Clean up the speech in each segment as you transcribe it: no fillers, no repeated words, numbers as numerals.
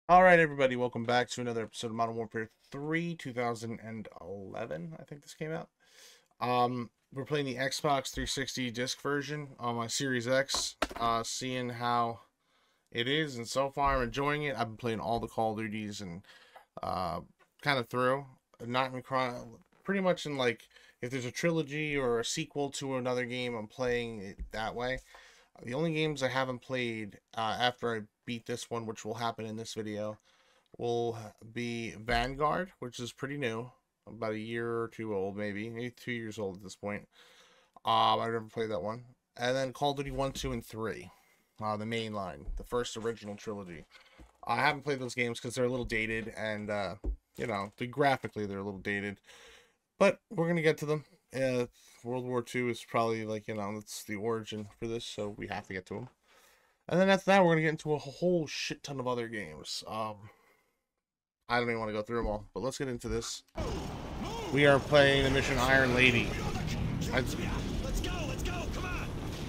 All right, everybody, welcome back to another episode of Modern Warfare 3, 2011. I think this came out. We're playing the Xbox 360 disc version on my Series X, seeing how it is, and so far I'm enjoying it. I've been playing all the Call of Duties and kind of through, not in pretty much in like if there's a trilogy or a sequel to another game, I'm playing it that way. The only games I haven't played after I beat this one, which will happen in this video, will be Vanguard, which is pretty new, about a year or two old, maybe 2 years old at this point. I've never played that one. And then Call of Duty 1, 2, and 3, the main line, the first original trilogy. I haven't played those games because they're a little dated, and graphically they're a little dated. But we're gonna get to them. World War II is probably like, that's the origin for this, so we have to get to them. And then after that, we're gonna get into a whole shit ton of other games. I don't even want to go through them all, but let's get into this. We are playing the mission Iron Lady. Let's go, come on!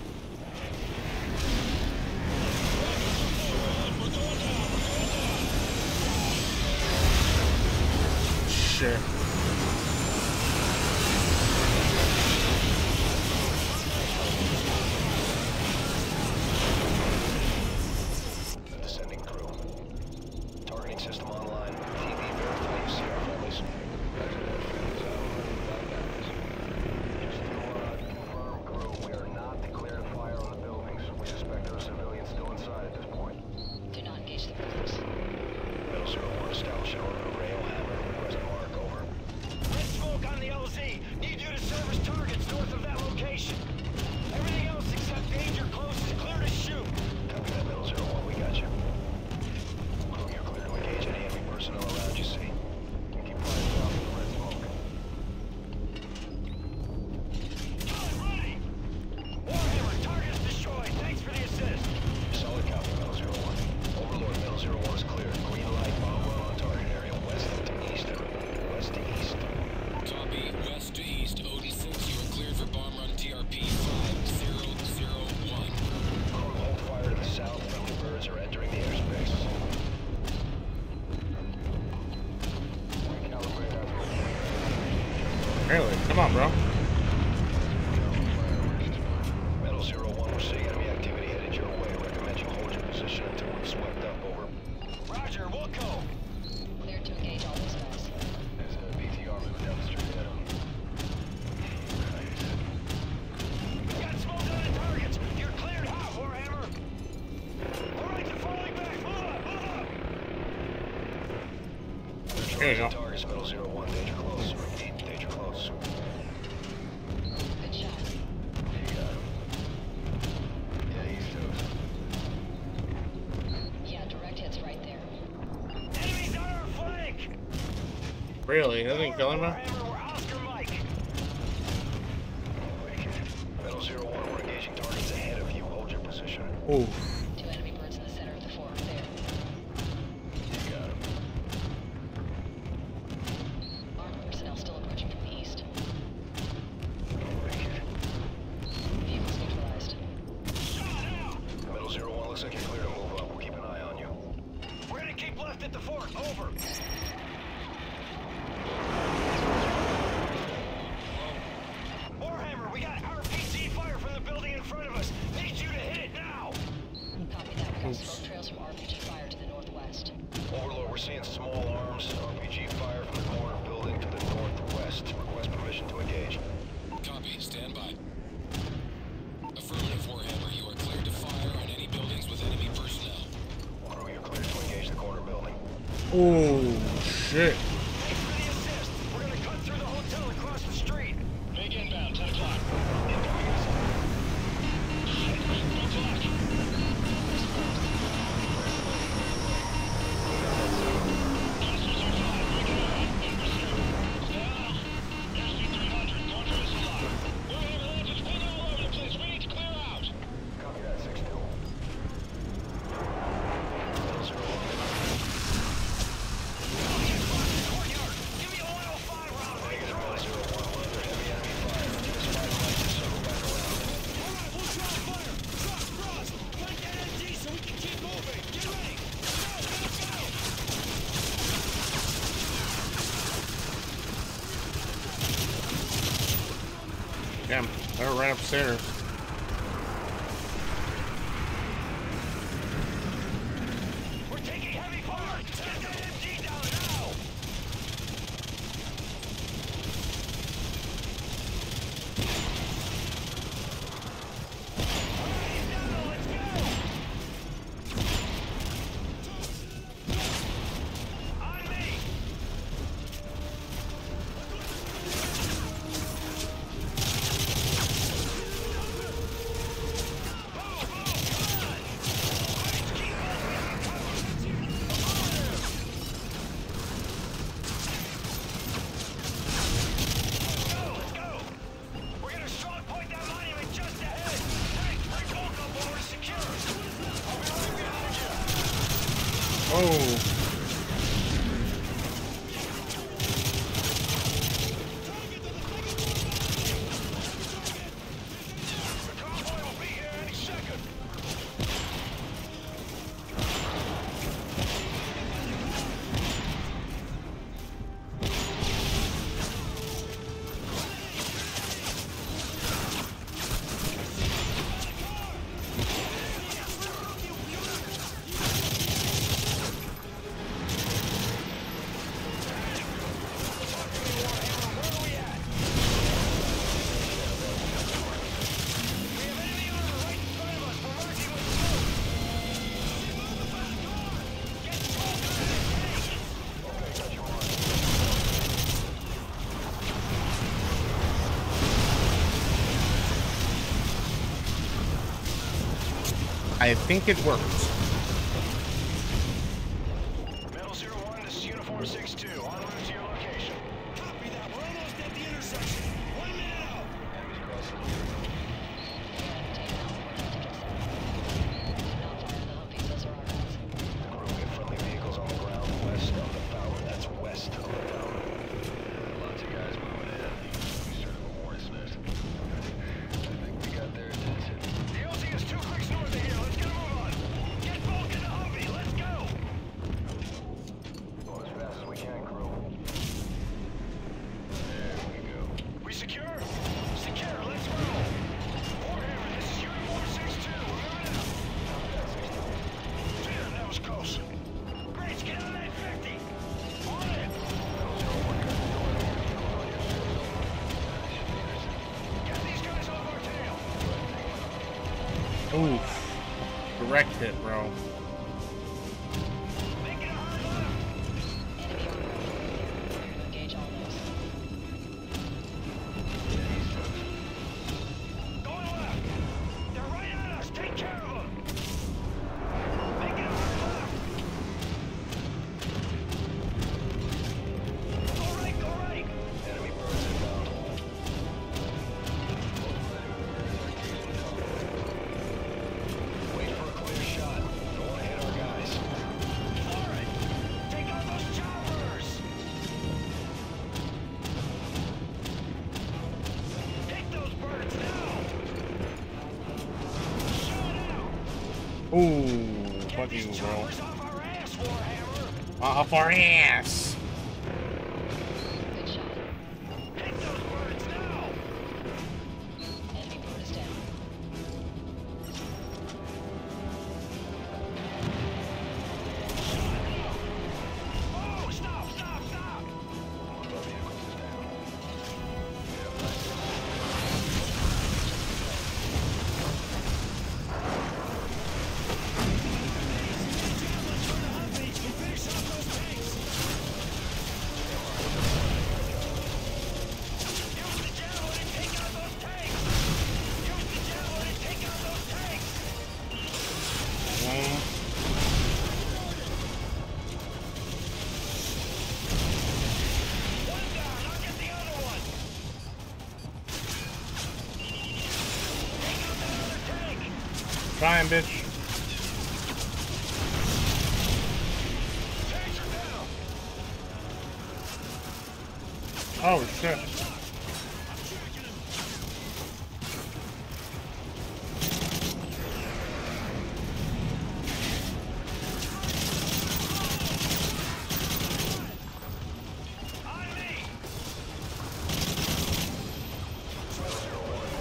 Shit. Descending crew. Targeting system online. TV verify you see our friendlies. Just to confirm, crew, we are not declared a fire on the buildings. We suspect there are civilians still inside at this point. Do not engage the buildings. Metal 01 establish an order of rail hammer. Request mark, over. Red smoke on the LZ. Need you to service targets north of that location. Everything else except danger close is clear to shoot. Copy that, Metal 01. We got you. Crew, you're clear to engage any enemy personnel around you, see? You keep firing off the red smoke. Solid ready! Warhammer, target is destroyed. Thanks for the assist. Solid copy, Metal 01. Overlord, Metal 01 is clear. Green light, bomb run on target area. West to east. West to east. Copy. West to east. Odin 6, you are cleared for bomb run TRP 5001. Crew, hold fire to the south. Friendly birds are entering the airspace. Recalibrate our Really? Come on, bro. Metal 01, we're seeing enemy activity headed your way. Recommend you hold your position until we've swept up, over. Roger, we'll go. Clear to engage all those guys. There's a BTR moving down the street ahead of them. We got smoke on the targets. You're cleared hot, Warhammer. All right, they're falling back. Move up. Here you go. Targets, Metal 01, danger close. Repeat, danger close. Good shot. You got him. Yeah, he's toast. Yeah, direct hits right there. Enemies on our flank! Really? Doesn't kill him, man? Warhammer, we're Oscar Mike. Metal 01, we're engaging targets ahead of you. Hold your position. Ooh. Two enemy birds in the center of the fort. There. You got him. Armed personnel still approaching from the east. Vehicles neutralized. Shot out! Metal 01, looks like you're clear to move up. We'll keep an eye on you. We're gonna keep left at the fort. Over. Warhammer, we got RPG fire from the building in front of us. Need you to hit it now. Copy that. We got smoke trails from RPG fire to the northwest. Overlord, we're seeing small arms. RPG fire from the corner building to the northwest. Request permission to engage. Copy. Stand by. Affirmative, Warhammer. You are cleared to fire on any buildings with enemy personnel. Crew, you're cleared to engage the corner building. Oh, shit. Thanks for the assist. We're gonna cut through the hotel and cross the street. Big inbound, 10 o'clock. Incoming missile. Shit, 2 o'clock. Hostiles are flying. Breaking out. In pursuit. Stay off. SC-300, counter missile lock. Warhammer launches ping all over the place. We need to clear out. Copy that, 6-2. Metal 01. Damn, they're right upstairs. We're taking heavy fire! Set that MG down now! Alright, now, let's go! On me! Oh. I think it worked. Metal 01, this is Uniform 6-2. En route to your location. Copy that. We're almost at the intersection. 1 minute out. Enemies crossing. Group of friendly vehicles on the ground west of the tower. That's west of the tower. Lots of guys moving in. We started a hornet's nest. I think we got their attention. The LZ is 2 clicks north of here. Let's get a move on. Get Bulk in the Humvee. Let's go. Go as fast as we can, crew. There we go. We secure? Secure. Let's roll. Warhammer, this is Uniform 6-2. We're moving out. Damn, that was close. Great, get on that 50. On it. Get these guys off our tail. Oof. Direct hit, bro. Make it a hard left. Enemy armor. Engage all those. Going left. They're right on us. Take care of them. Make it a hard left. Go right, go right. Enemy birds inbound. Wait for a clear shot. Don't want to hit our guys. All right. Take out those choppers. Take those birds now. Shut out. Ooh, Get fuck these you, bro. choppers off our ass, Warhammer. Off our ass. Good shot. Hit those birds now. Enemy bird is down. Oh, stop, stop, stop. Use the javelin and take out those tanks. Use the javelin and take out those tanks. One down, I'll get the other one. Take out that other tank. Trying, bitch. Tanks are down. Oh, shit. On me.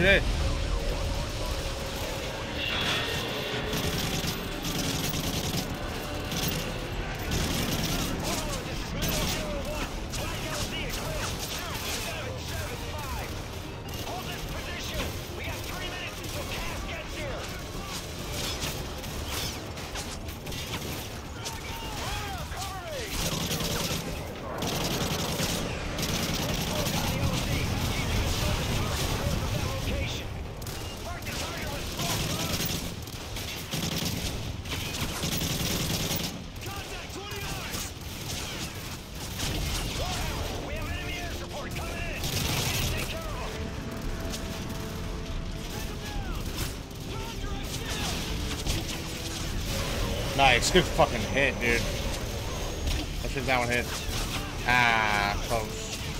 shit. Nice, good fucking hit, dude. I should that one hit. Ah, close.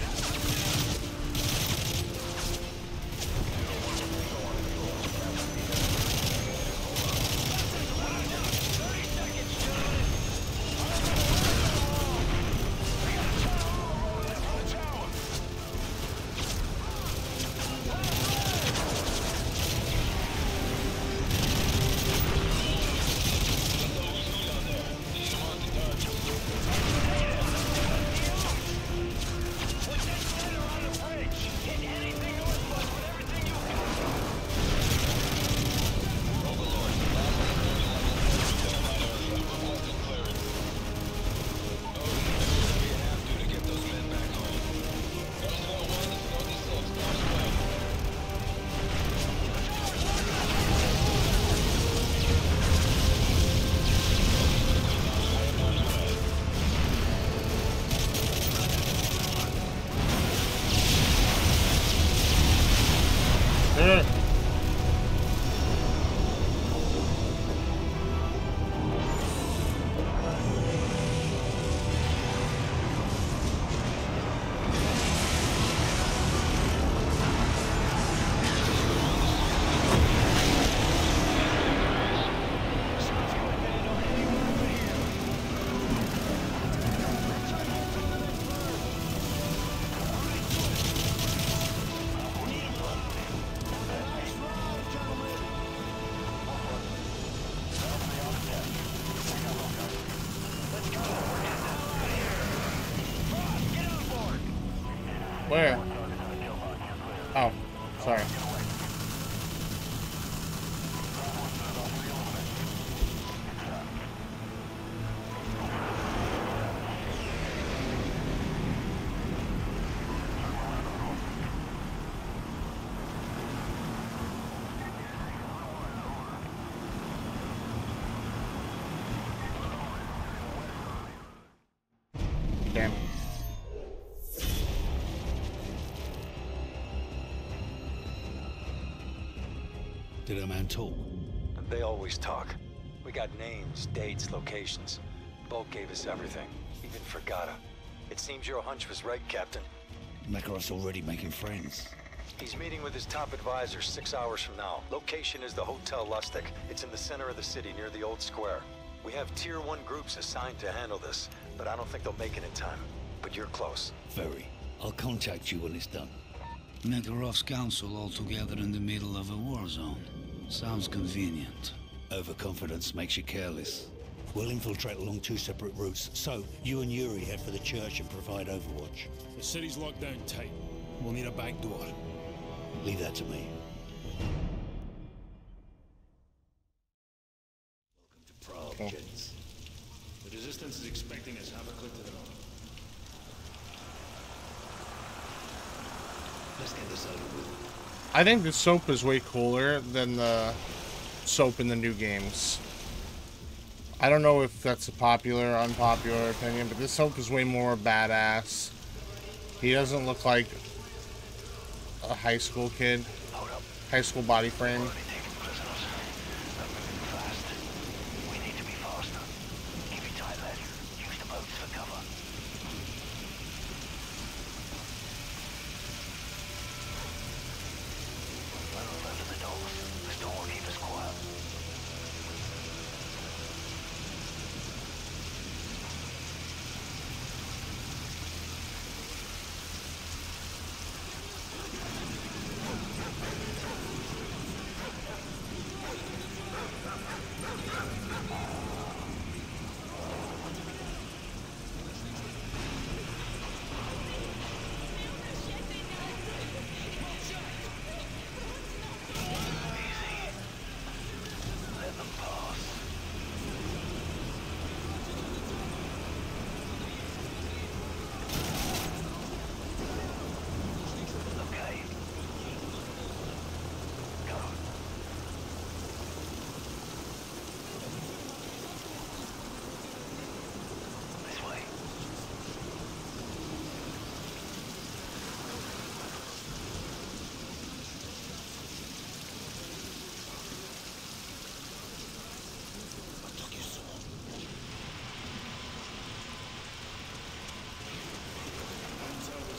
Where? Oh, sorry. Damn. Did our man talk? They always talk. We got names, dates, locations. Volk gave us everything, even Fragata. It seems your hunch was right, Captain. Makarov's already making friends. He's meeting with his top advisor 6 hours from now. Location is the Hotel Lustig. It's in the center of the city near the old square. We have Tier 1 groups assigned to handle this, but I don't think they'll make it in time. But you're close. Very. I'll contact you when it's done. Makarov's council all together in the middle of a war zone. Sounds convenient. Overconfidence makes you careless. We'll infiltrate along 2 separate routes, so you and Yuri head for the church and provide overwatch. The city's locked down tight. We'll need a back door. Leave that to me. Welcome to Prague, gents. The Resistance is expecting us half a click to the north. Let's get this over with. I think the soap is way cooler than the soap in the new games. I don't know if that's a popular or unpopular opinion, but this soap is way more badass. He doesn't look like a high school kid. High school body frame.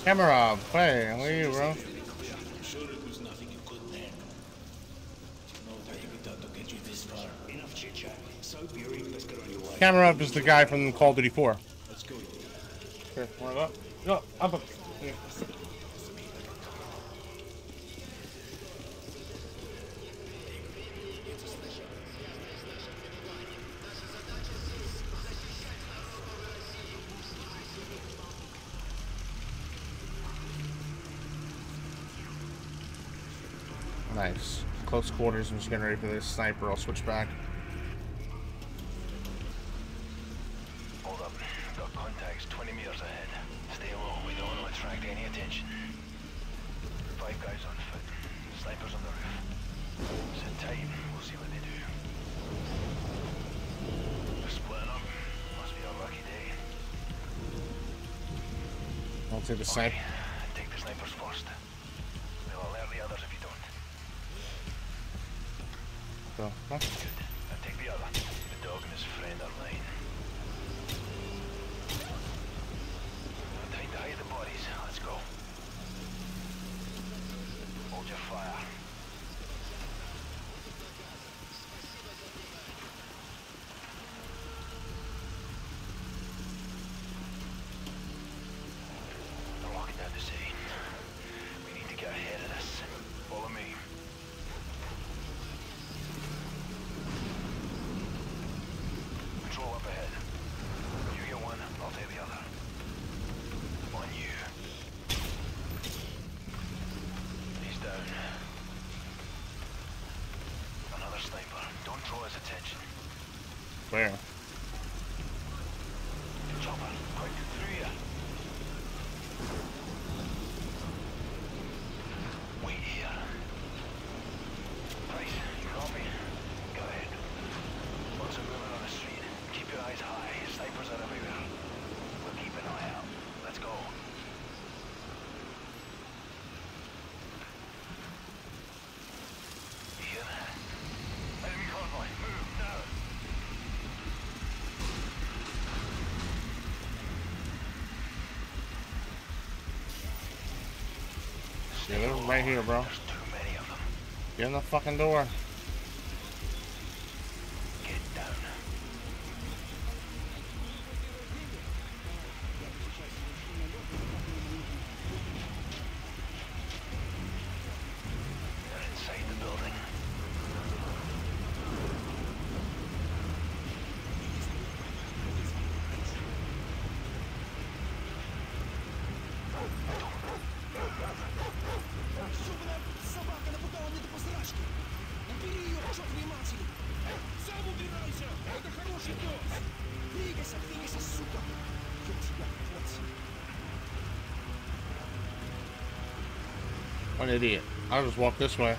Camera, hey, look at you, bro. I'm sure it was nothing you couldn't handle. No dificultad to get you this far. Enough chit chat. So Yuri, let's get on your way. Camera up is the guy from Call of Duty 4. Let's go. Here, warm up. No, up. Here. Nice. Close quarters. I'm just getting ready for this sniper. I'll switch back. Hold up. Got contacts 20 meters ahead. Stay low. We don't want to attract any attention. 5 guys on foot. Snipers on the roof. Sit tight. We'll see what they do. They're splitting up. Must be a lucky day. I'll take the sniper. Take the snipers first. They'll alert the others if you don't. So, huh? Good. Now take the other. The dog and his friend are mine. Time to hide the bodies. Let's go. Hold your fire. They're locking down the city. We need to get ahead of this. Follow me. Control up ahead. You get one, I'll take the other. On you. He's down. Another sniper. Don't draw his attention. Where? Chopper, quick, through here. Wait here. Price, you copy? Go ahead. Lots of movement on the street. Keep your eyes high. Snipers are everywhere. We'll keep an eye out. Let's go. Here. Enemy convoy. Move now. Yeah, they're right here, bro. There's too many of them. Get in the fucking door. Get down. They're inside the building. Собака напугала мне до посрачки. Убери ее к чертовой матери. Сам убирайся. Это хороший пес. Двигайся, двигайся, сука. Я тебя плоть. What an idiot. I'll just walk this way.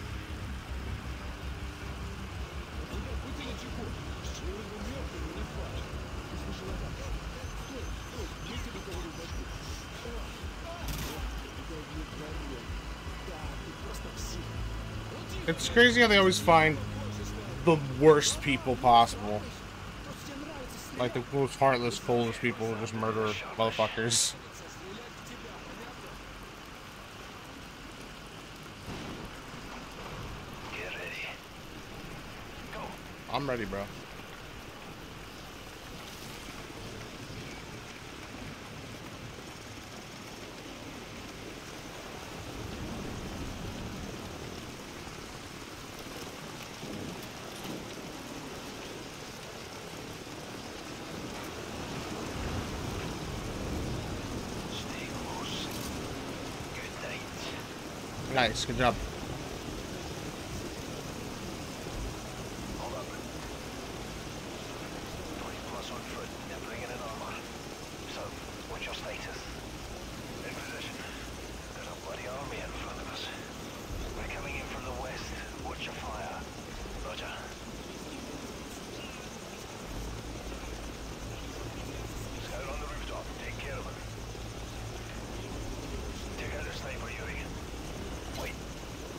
It's crazy how they always find the worst people possible. Like the most heartless, coldest people who just murder motherfuckers. Get ready. Go. I'm ready, bro. Stay close. Good night. Nice, good job. Hold up. 20 plus on foot. They're bringing in armor. So, what's your status? In position. There's a bloody army in front of us. We're coming in from the west. Watch your fire. Roger. Scout on the rooftop. Take care of them. Take out the sniper, Yuri. Wait.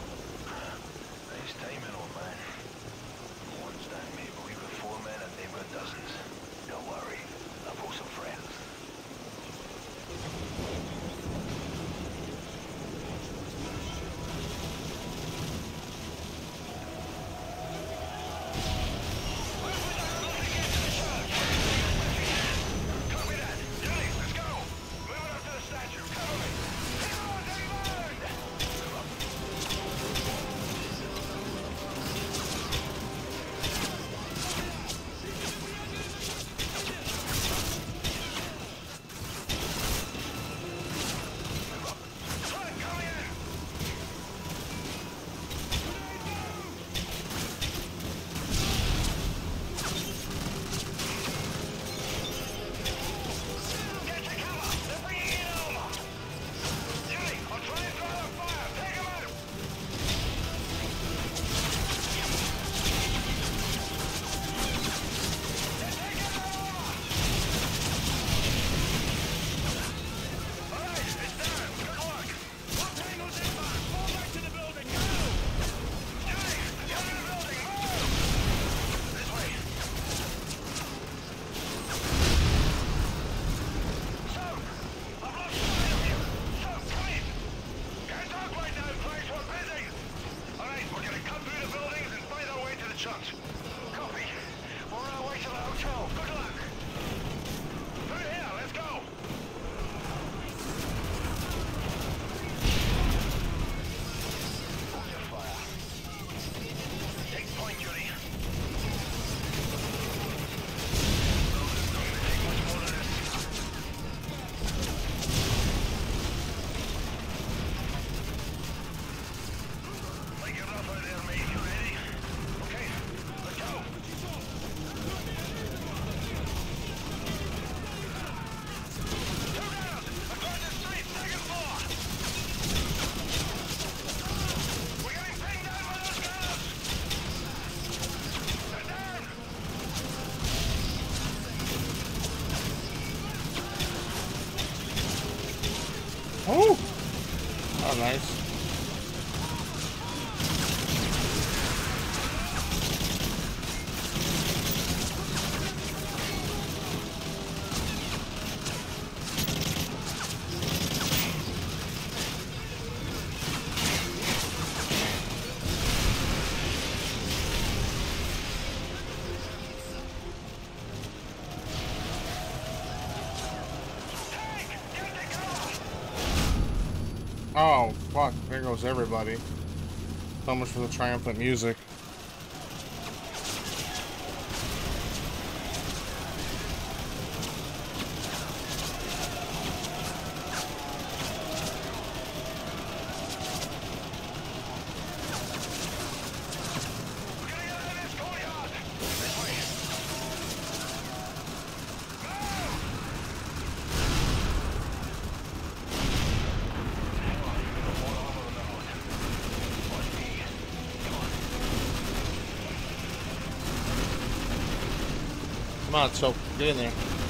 Oh! Oh, nice. Oh, fuck. There goes everybody. So much for the triumphant music. Come on, so get in there.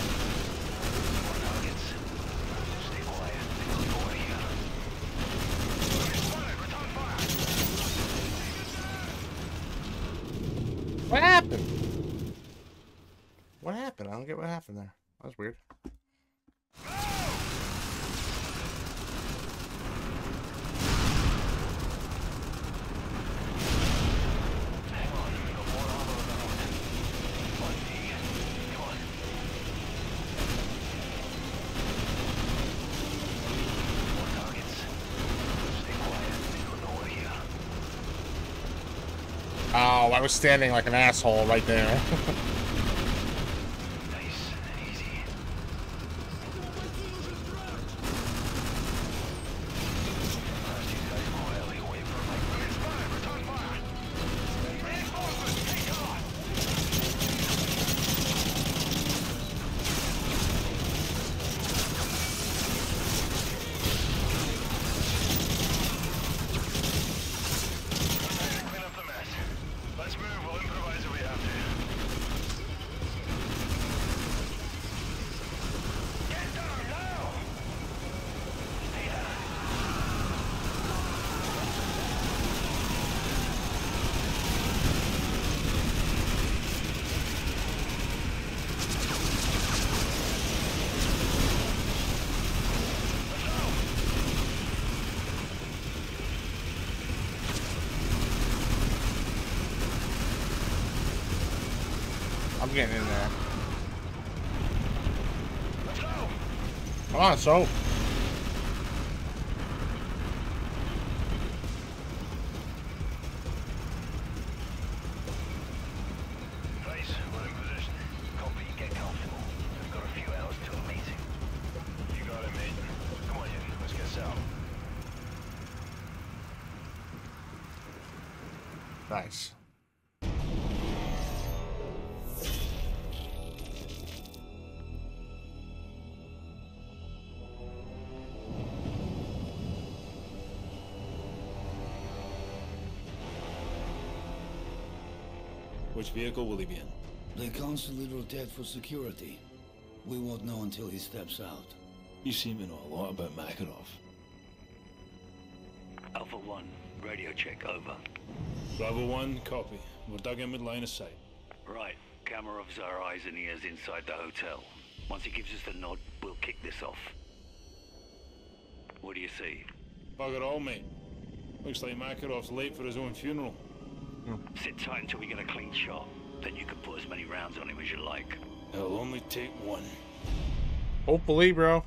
What happened? What happened? I don't get what happened there. That was weird. Oh, I was standing like an asshole right there. I'm getting in there. Come on, so. Nice. Which vehicle will he be in? The consulate rotate for security. We won't know until he steps out. You seem to know a lot about Makarov. Alpha 1, radio check, over. Bravo 1, copy. We're dug in with line of sight. Right, Kamarov's our eyes and ears inside the hotel. Once he gives us the nod, we'll kick this off. What do you see? Bugger all, mate. Looks like Makarov's late for his own funeral. Sit tight until we get a clean shot. Then you can put as many rounds on him as you like. It'll only take one. Hopefully, bro.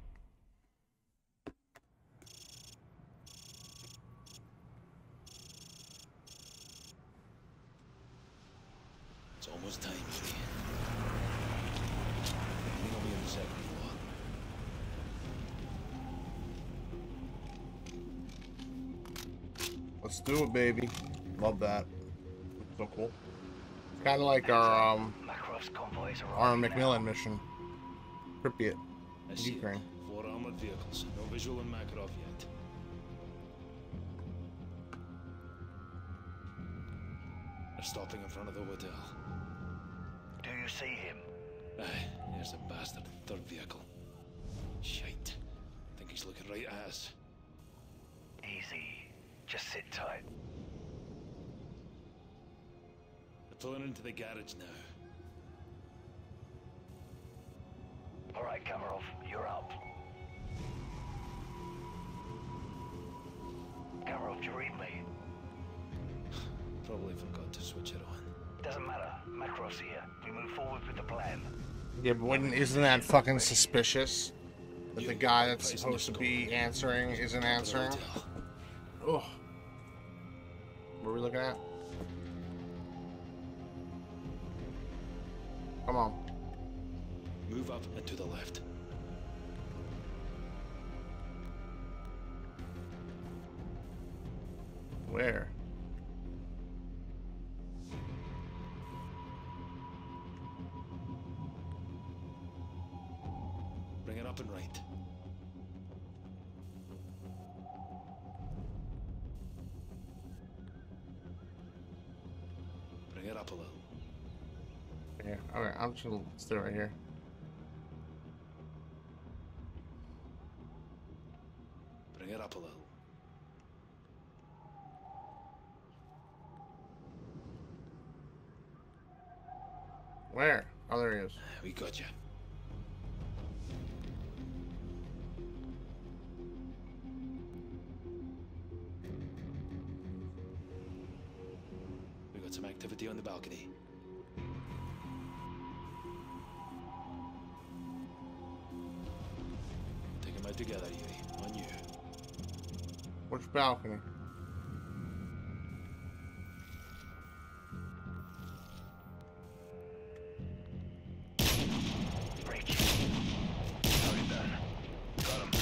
It's almost time, Yuri. I think I'll be on the second floor. Let's do it, baby. Love that. So cool. Kind of like our Macmillan mission. Pripyat, I see Ukraine. it. 4 armored vehicles. No visual on Makarov yet. They're stopping in front of the hotel. Do you see him? Aye, there's a bastard. 3rd vehicle. Shite. think he's looking right at us. Easy. Just sit tight. We're pulling into the garage now. All right, Kamarov, you're up. Kamarov, do you read me? Probably forgot to switch it on. Doesn't matter. Makarov's here. We move forward with the plan. Yeah, but isn't that fucking suspicious? That the guy that's supposed to be answering isn't answering? Oh. What are we looking at? Come on. Move up and to the left. Where? Bring it up and right. Bring it up a little. Yeah, alright, I'm just gonna stay right here. Bring it up a little. Where? Oh, there he is. We got you. We got some activity on the balcony. Take them out together, Yuri. On you. Which balcony? Breach. How you done? Got him.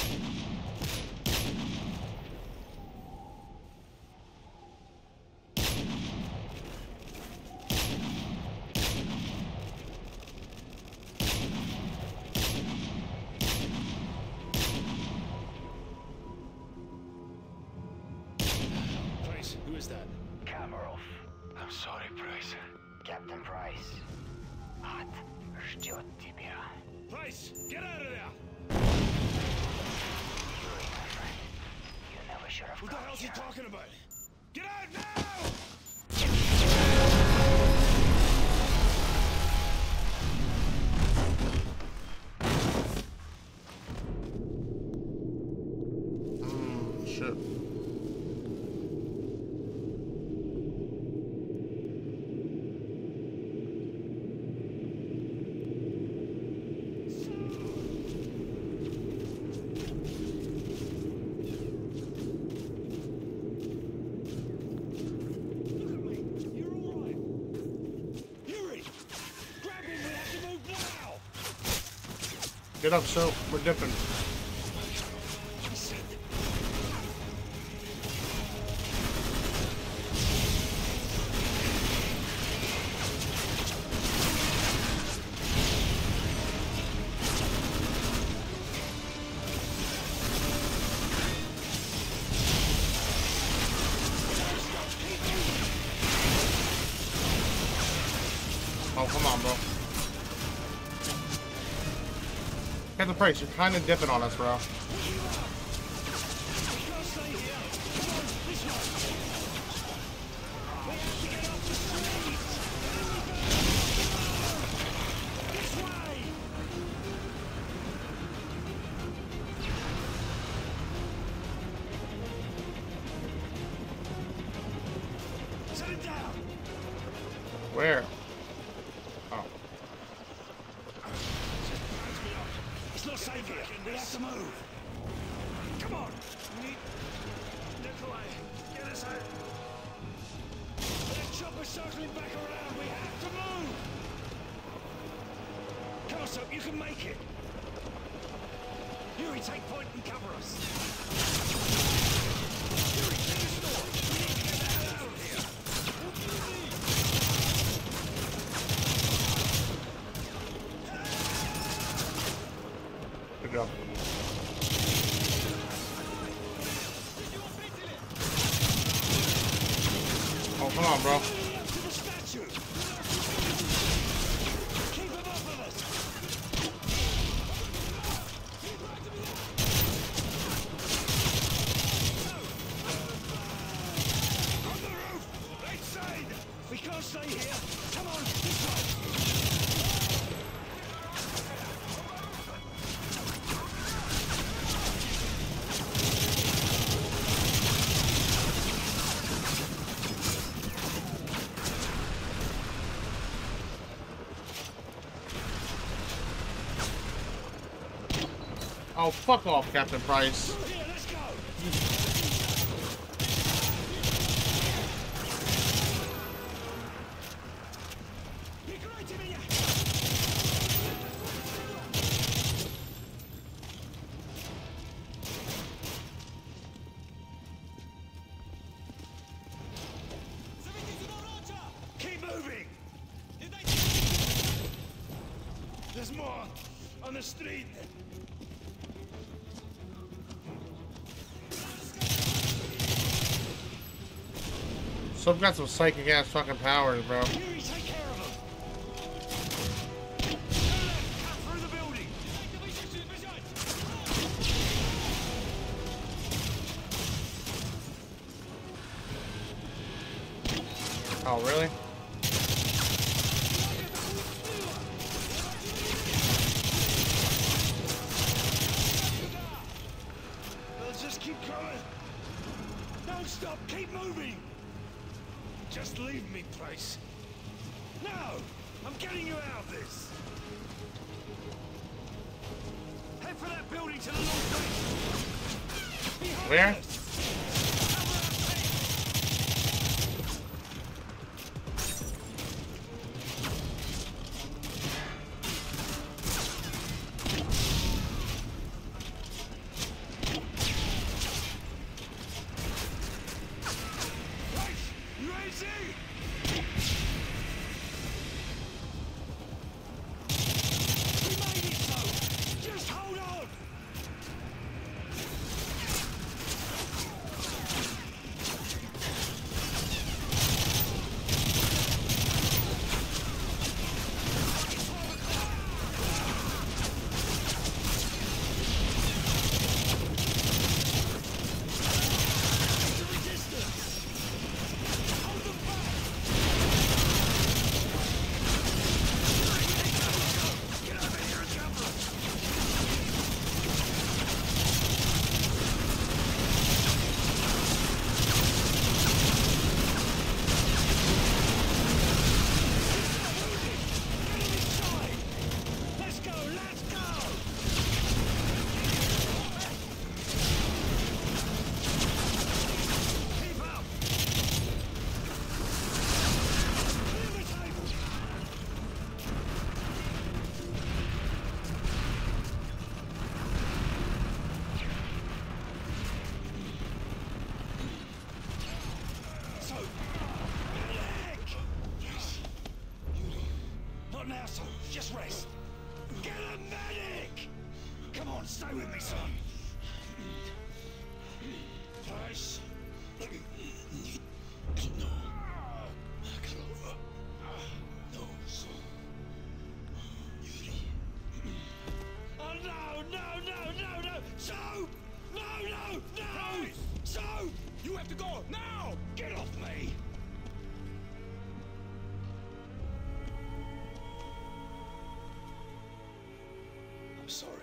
Price, who is that? Kamarov. I'm sorry, Price. Captain Price. Ад ждет тебя. Price, get out of there! Yuri, my friend. You never should have What the come hell's he here. talking about? Get out now! Shit. Look at me. You're all right. Yuri! Grab him. We have to move now. Get up, so we're dipping. Oh, come on, bro. Get the price. You're kind of dipping on us, bro. Set it down. Where? Oh. It's not safe here. We have to move. Come on. We need... Nikolai, get us out. That chopper's circling back around. We have to move. Come on, Soap. You can make it. Yuri, take point and cover us. Yuri, take the store. We need to get the hell out of here. What do you need? Good job. Oh, come on, bro. To the statue. Keep him off of us. Oh, fuck off, Captain Price. Through here, let's go. Прикройте меня! Заведите ворота! Keep moving. И дайте... There's more on the street. So I've got some psychic ass fucking powers, bro. Yuri, take care of him. Go left, cut through the building. Oh, really? Let's just keep going. Don't stop, keep moving. Just leave me, Price. No! I'm getting you out of this. Head for that building to the northwest. Behind Where? us. You ready? We made it, so just hold on. Let's go, let's go! Keep up! Clear the table! So, heck! Yes. Yuri. Not now, son. Just rest. Get a medic! Come on, stay with me, son. Price. No. Makarov. No, son. Yuri. Oh, no, no, no, no, no! So! No, no, no! So! You have to go, now! Get off me! I'm sorry.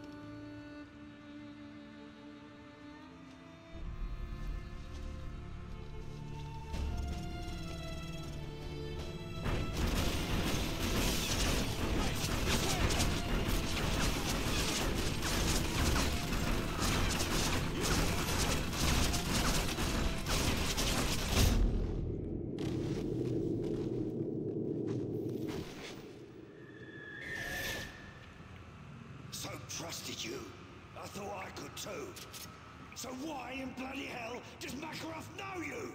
So trusted you. I thought I could too. So why in bloody hell does Makarov know you?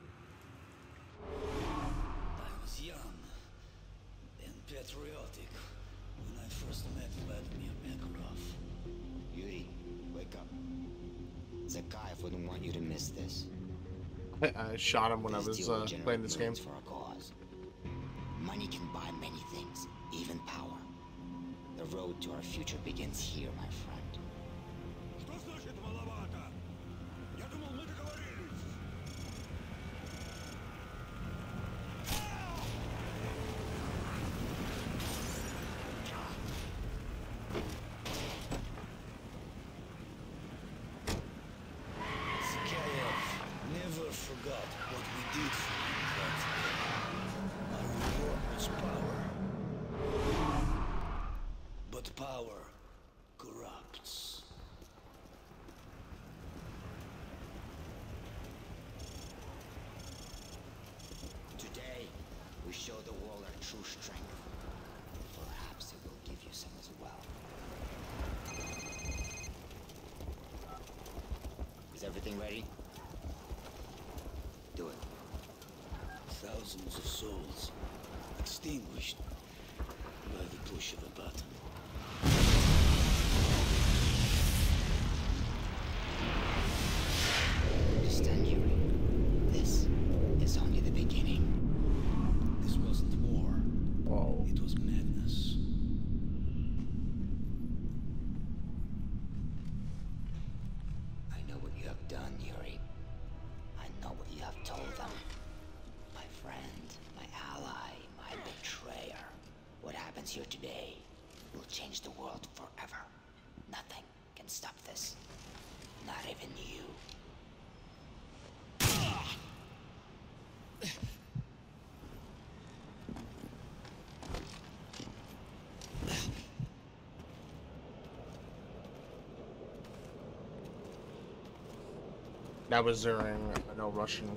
I was young and patriotic when I first met Vladimir Makarov. Yuri, wake up. Zakayev wouldn't want you to miss this. I shot him when I This was deal will generate playing this game. millions for our cause. Money can buy many things, even power. The road to our future begins here, my friend. Что значит маловато? Я думал, мы договорились. Zakayev never forgot what we did for him that day. Our reward was power. But power corrupts. true strength. Perhaps it will give you some as well. Is everything ready? Do it. Thousands of souls extinguished by the push of a button. Understand, Yuri? This is only the beginning. This wasn't war. Whoa. It was madness. I know what you have done, Yuri. I know what you have told them. My friend, my ally, my betrayer. What happens here today will change the world forever. Nothing can stop this. Not even you. That was during no Russian.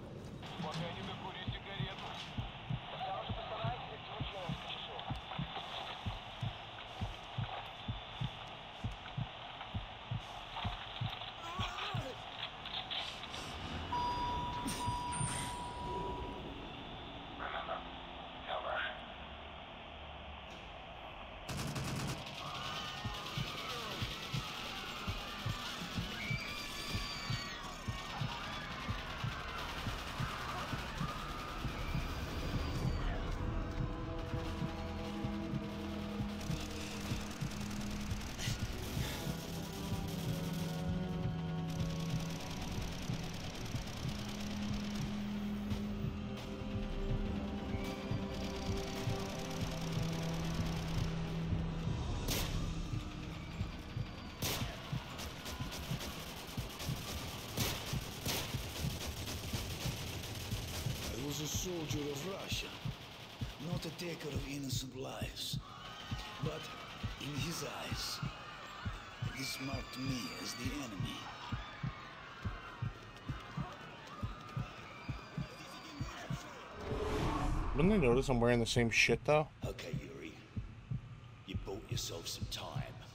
A soldier of Russia, not a taker of innocent lives. But in his eyes, this marked me as the enemy. Wouldn't they notice I'm wearing the same shit though? Okay, Yuri. You bought yourself some time.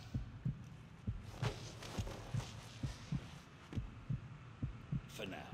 For now.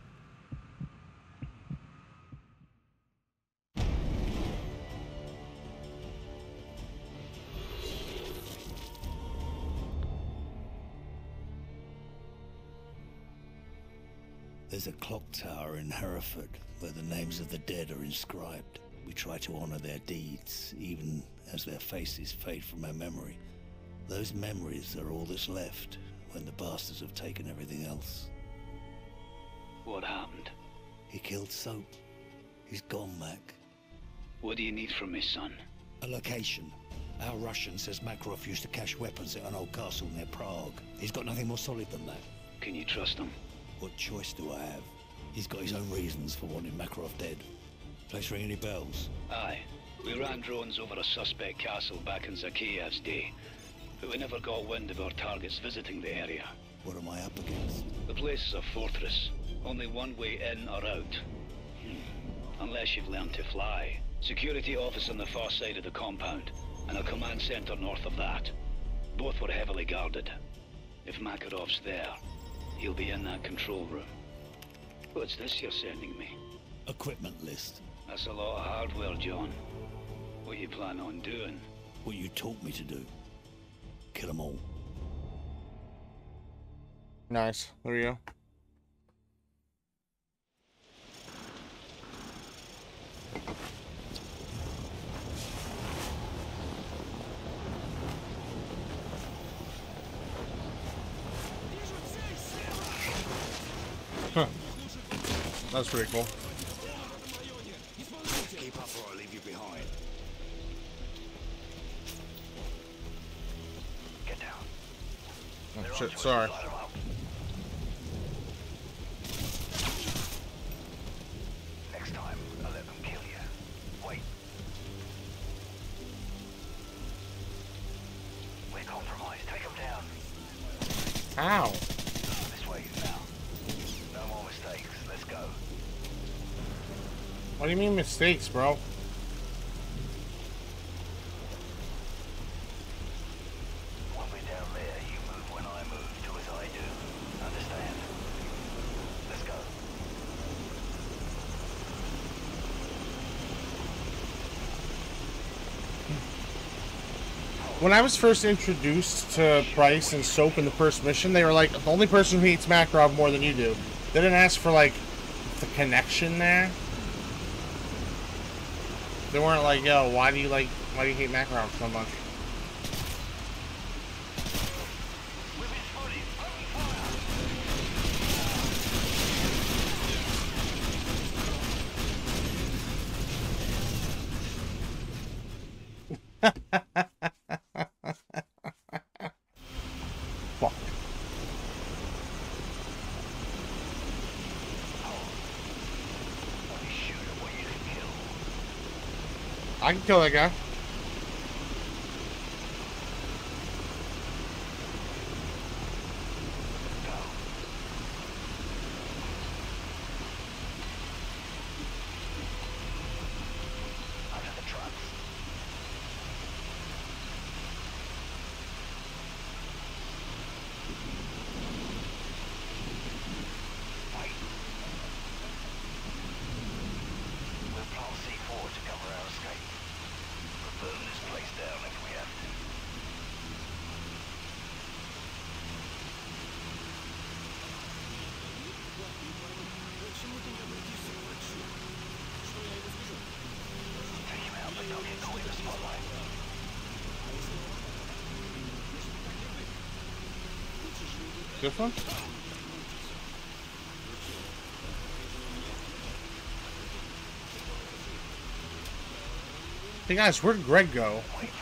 There's a clock tower in Hereford where the names of the dead are inscribed. We try to honor their deeds, even as their faces fade from our memory. Those memories are all that's left when the bastards have taken everything else. What happened? He killed Soap. He's gone, Mac. What do you need from me, son? A location. Our Russian says Makarov used to cache weapons at an old castle near Prague. He's got nothing more solid than that. Can you trust him? What choice do I have? He's got his own reasons for wanting Makarov dead. Place ring any bells? Aye. We ran drones over a suspect castle back in Zakiyev's day, but we never got wind of our targets visiting the area. What am I up against? The place is a fortress. Only one way in or out. Unless you've learned to fly. Security office on the far side of the compound, and a command center north of that. Both were heavily guarded. If Makarov's there, he'll be in that control room. What's this you're sending me? Equipment list. That's a lot of hardware, John. What you plan on doing? What you taught me to do. Kill them all. Nice. There you go. Huh. That's pretty cool. Keep up or I'll leave you behind. Get down. Oh shit, sorry. Next time, I'll let them kill you. Wait. We're compromised. Take them down. Ow. This way now. No more mistakes. Let's go. What do you mean mistakes, bro? when I was first introduced to Price and Soap in the first mission, they were like, the only person who hates Makarov more than you do. They didn't ask for, like, the connection there. They weren't like, yo, why do you hate Makarov so much? Fuck. I can kill that guy. This one? Hey guys, where'd Greg go?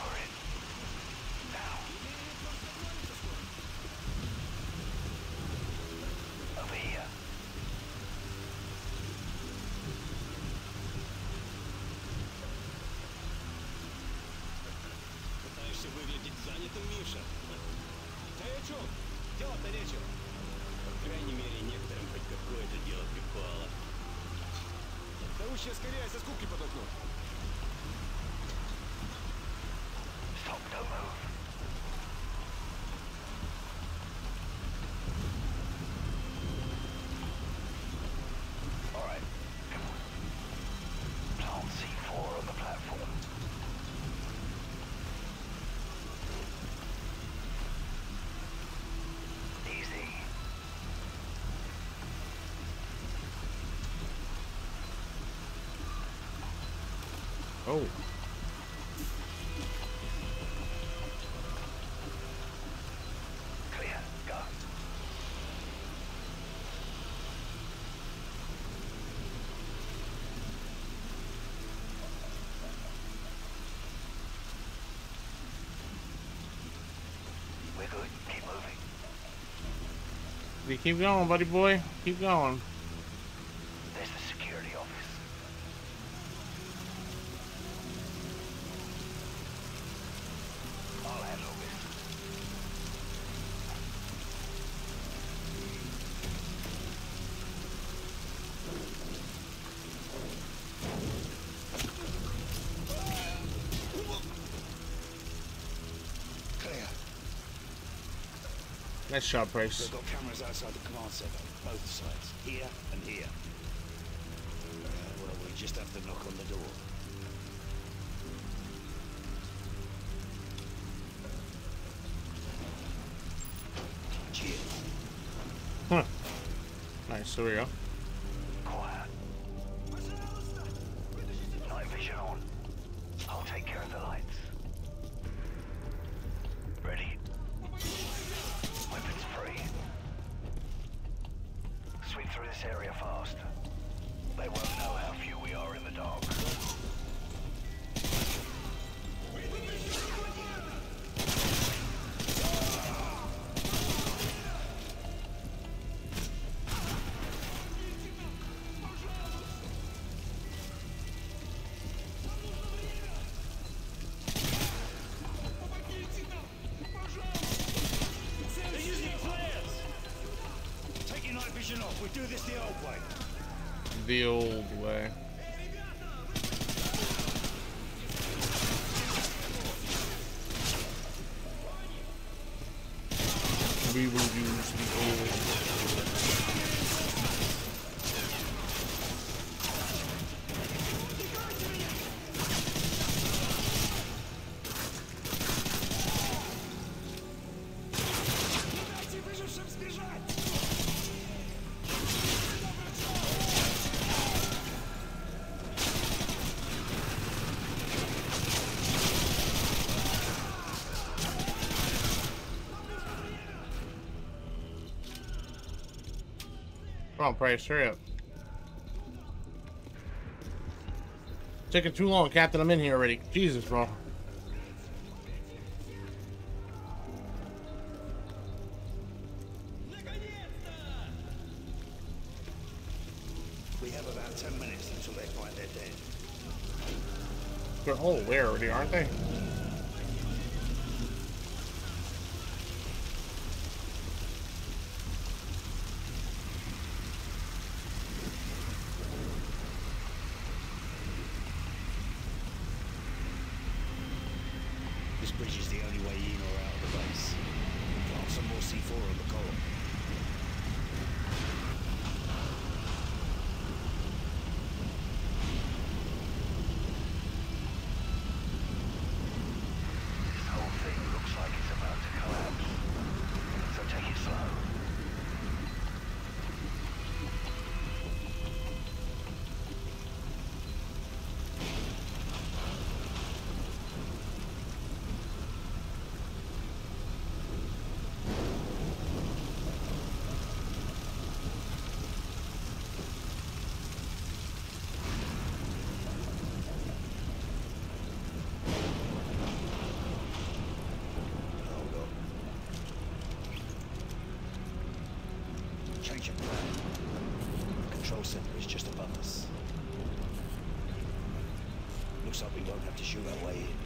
Oh. Clear. Go. We're good. Keep moving. You keep going, buddy boy. Keep going. There's the security office. I'll handle this. Clear. Nice shot, Price. They've got cameras outside the command center, both sides, here and here. Well, we just have to knock on the door. Cheers. Huh. Nice, there we go. Quiet. Night vision on. I'll take care of the lights. Ready? Weapons free. Sweep through this area fast. They won't know how few we are in the dark. They're using flares! Take your night vision off, we do this the old way. The old way. We will use the old. Come on, Price, hurry up. Taking too long, Captain. I'm in here already. Jesus, bro. We have about 10 minutes until they find their dead. They're all aware already, aren't they? This bridge is the only way in or out of the base. Plant some more C4 on the column. This whole thing looks like it's about to collapse. So take it slow. Change of plan. Control center is just above us. Looks like we won't have to shoot our way in.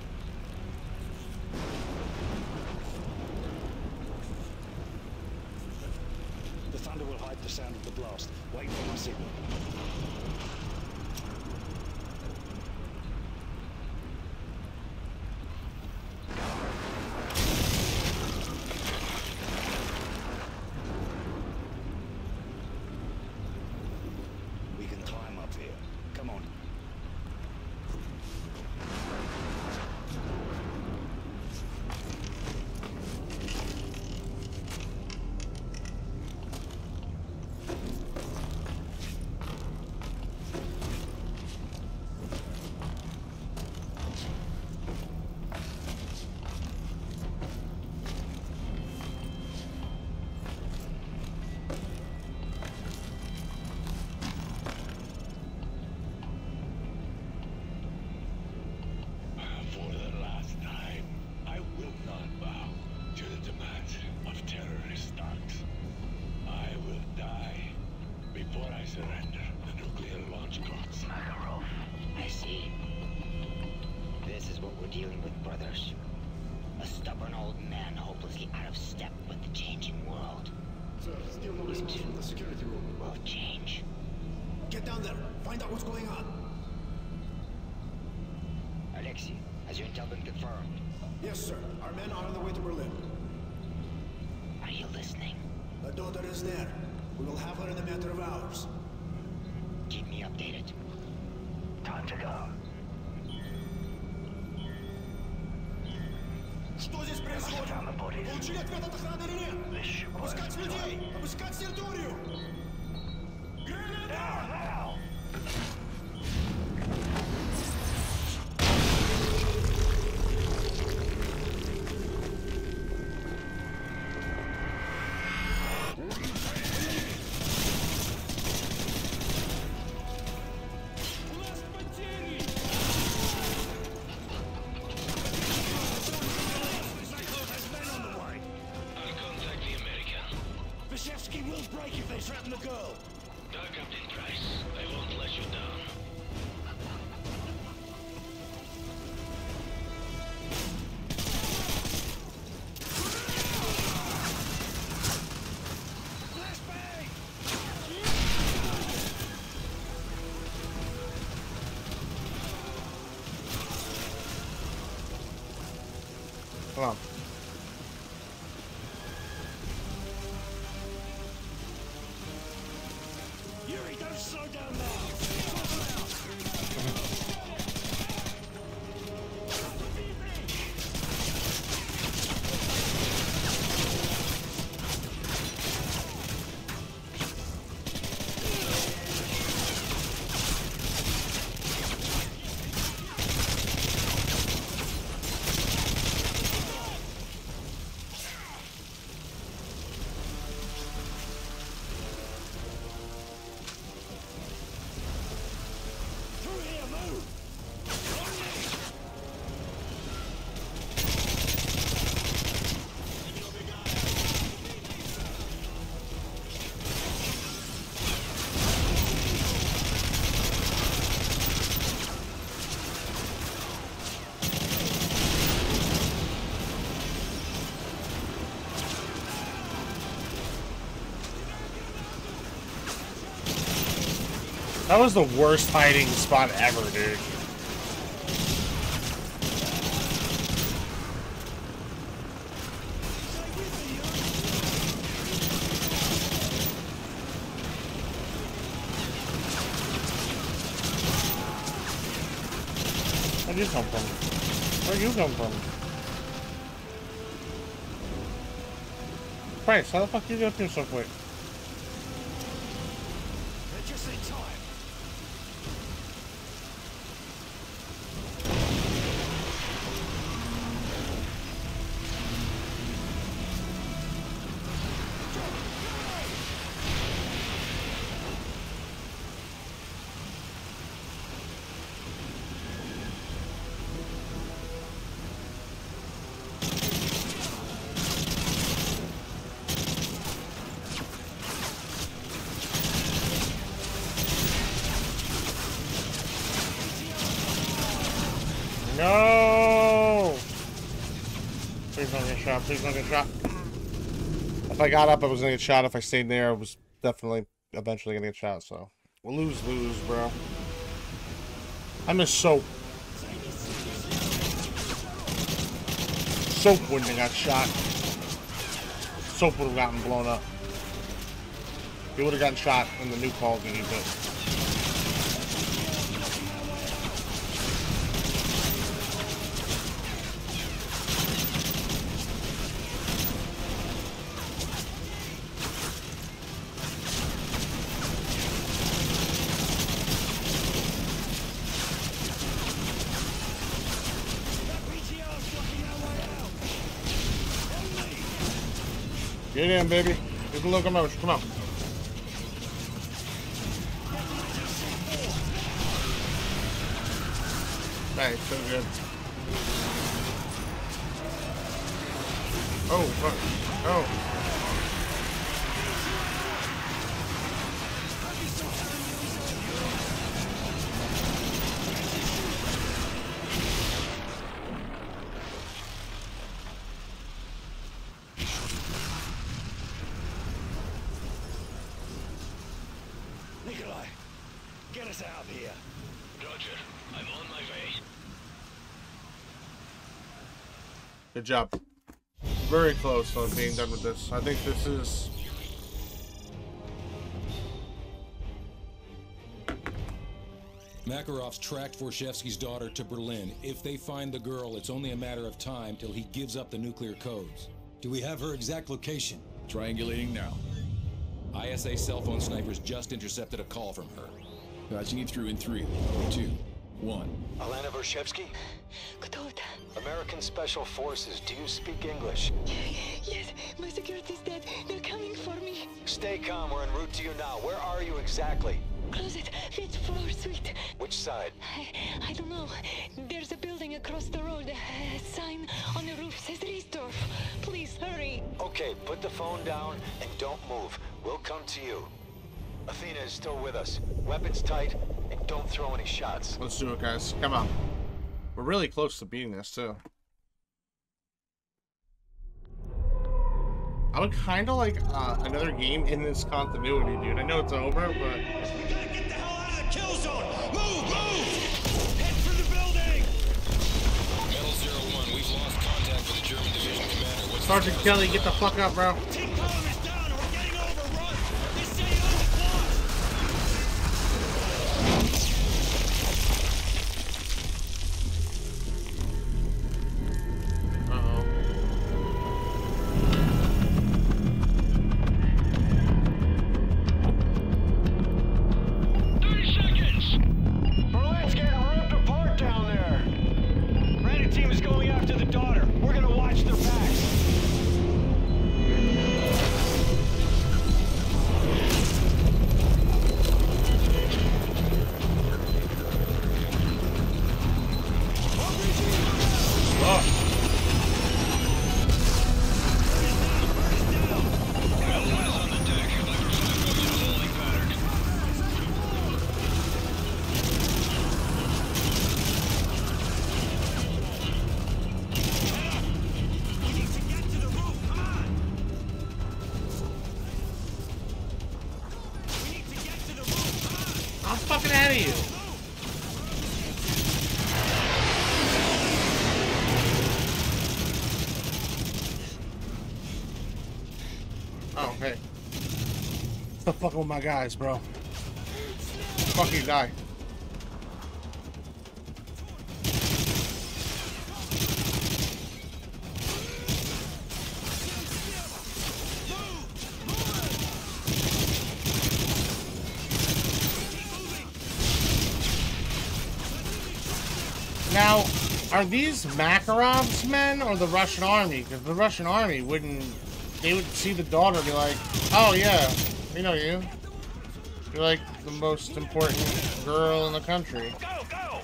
The thunder will hide the sound of the blast. Wait for my signal. We can climb up here. Come on. For the last time, I will not bow to the demands of terrorist thugs. I will die before I surrender the nuclear launch codes. Makarov, I see. This is what we're dealing with, brothers. A stubborn old man hopelessly out of step with the changing world. the security room. Will change. Get down there. Find out what's going on. Alexei, has your intel been confirmed? Yes, sir. Our men are on the way to Berlin. Are you listening? The daughter is there. We will have her in a matter of hours. Keep me updated. Time to go. Что здесь происходит? Получили ответ от охраны или нет? Обыскать людей! Обыскать территорию! Граната! У нас потери! I'll contact the American. Vashevsky will break if they threaten the girl. No, Captain Price. They won't let you down. Come on. Yuri, don't slow down now. That was the worst hiding spot ever, dude. Where'd you come from? Where'd you come from? Christ, how the fuck you get up here so quick? They're just in time. No! Please don't get shot. Please don't get shot. If I got up, I was gonna get shot. If I stayed there, I was definitely eventually gonna get shot. So we'll lose, bro. I miss Soap. Soap wouldn't have got shot. Soap would have gotten blown up. He would have gotten shot in the new Call of Duty, but. Get in, baby. Get the locomotion. Come on. Nice, so good. Oh, fuck. Oh. Get us out of here. Roger. I'm on my way. Good job. Very close on being done with this. I think this is... Makarov's tracked Vorshevsky's daughter to Berlin. If they find the girl, it's only a matter of time till he gives up the nuclear codes. Do we have her exact location? Triangulating now. ISA cell phone snipers just intercepted a call from her. Patching you through in 3, 2, 1. Alana Vorshevsky? American Special Forces, do you speak English? Yes, my security's dead. They're coming for me. Stay calm, we're en route to you now. Where are you exactly? Closet, 5th floor suite. Which side? I don't know. There's a building across the road. A sign on the roof says Riesdorf. Please, hurry. Okay, put the phone down and don't move. We'll come to you. Athena is still with us. Weapons tight, and don't throw any shots. Let's do it, guys. Come on. We're really close to beating this, too. I would kind of like another game in this continuity, dude. I know it's over, but... We gotta get the hell out of the kill zone! Move! Move! Head for the building! Metal 01, we've lost contact with the German division commander. What's Sergeant Kelly, get the fuck up, bro. Team column is down and we're getting overrun! This city overflows! Team is going after the daughter. We're gonna watch their backs. out of you. Oh, hey. Stop fucking with my guys, bro. Fuck you, die. Now, are these Makarov's men or the Russian army? Because the Russian army wouldn't... They would see the daughter and be like, oh yeah, we know you. You're like the most important girl in the country. Go, go!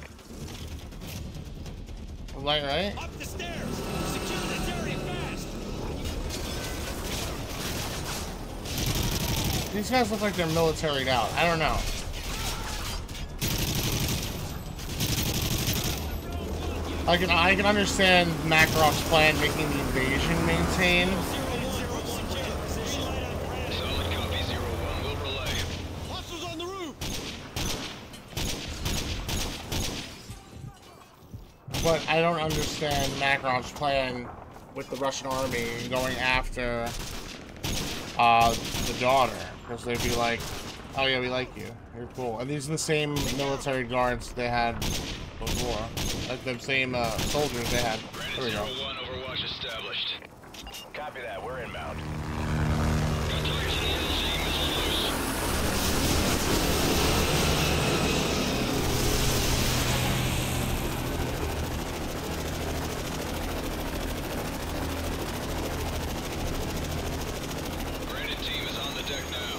Like, right? Up the stairs! Secure this area fast! These guys look like they're militaried out. I don't know. I can understand Makarov's plan making the invasion maintain. Solid copy, 0-1. We'll relay. Hostiles on the roof! But I don't understand Makarov's plan with the Russian army going after the daughter. Because they'd be like, oh yeah, we like you. You're cool. And these are the same military guards they had before. Like the same soldiers they had. There we go. 0-1, Overwatch established. Copy that, we're inbound. Brandon team is on the deck now.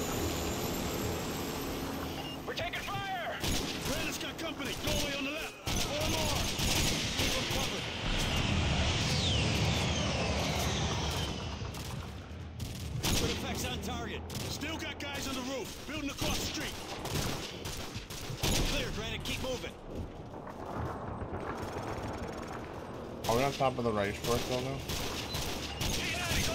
We're taking fire! Brandon's got company! Doorway on the left! 4 more! Keep them covered! Good effects on target. Still got guys on the roof. Building across the street. Clear, Granite. Keep moving. Are we on top of the Reichsburg building? We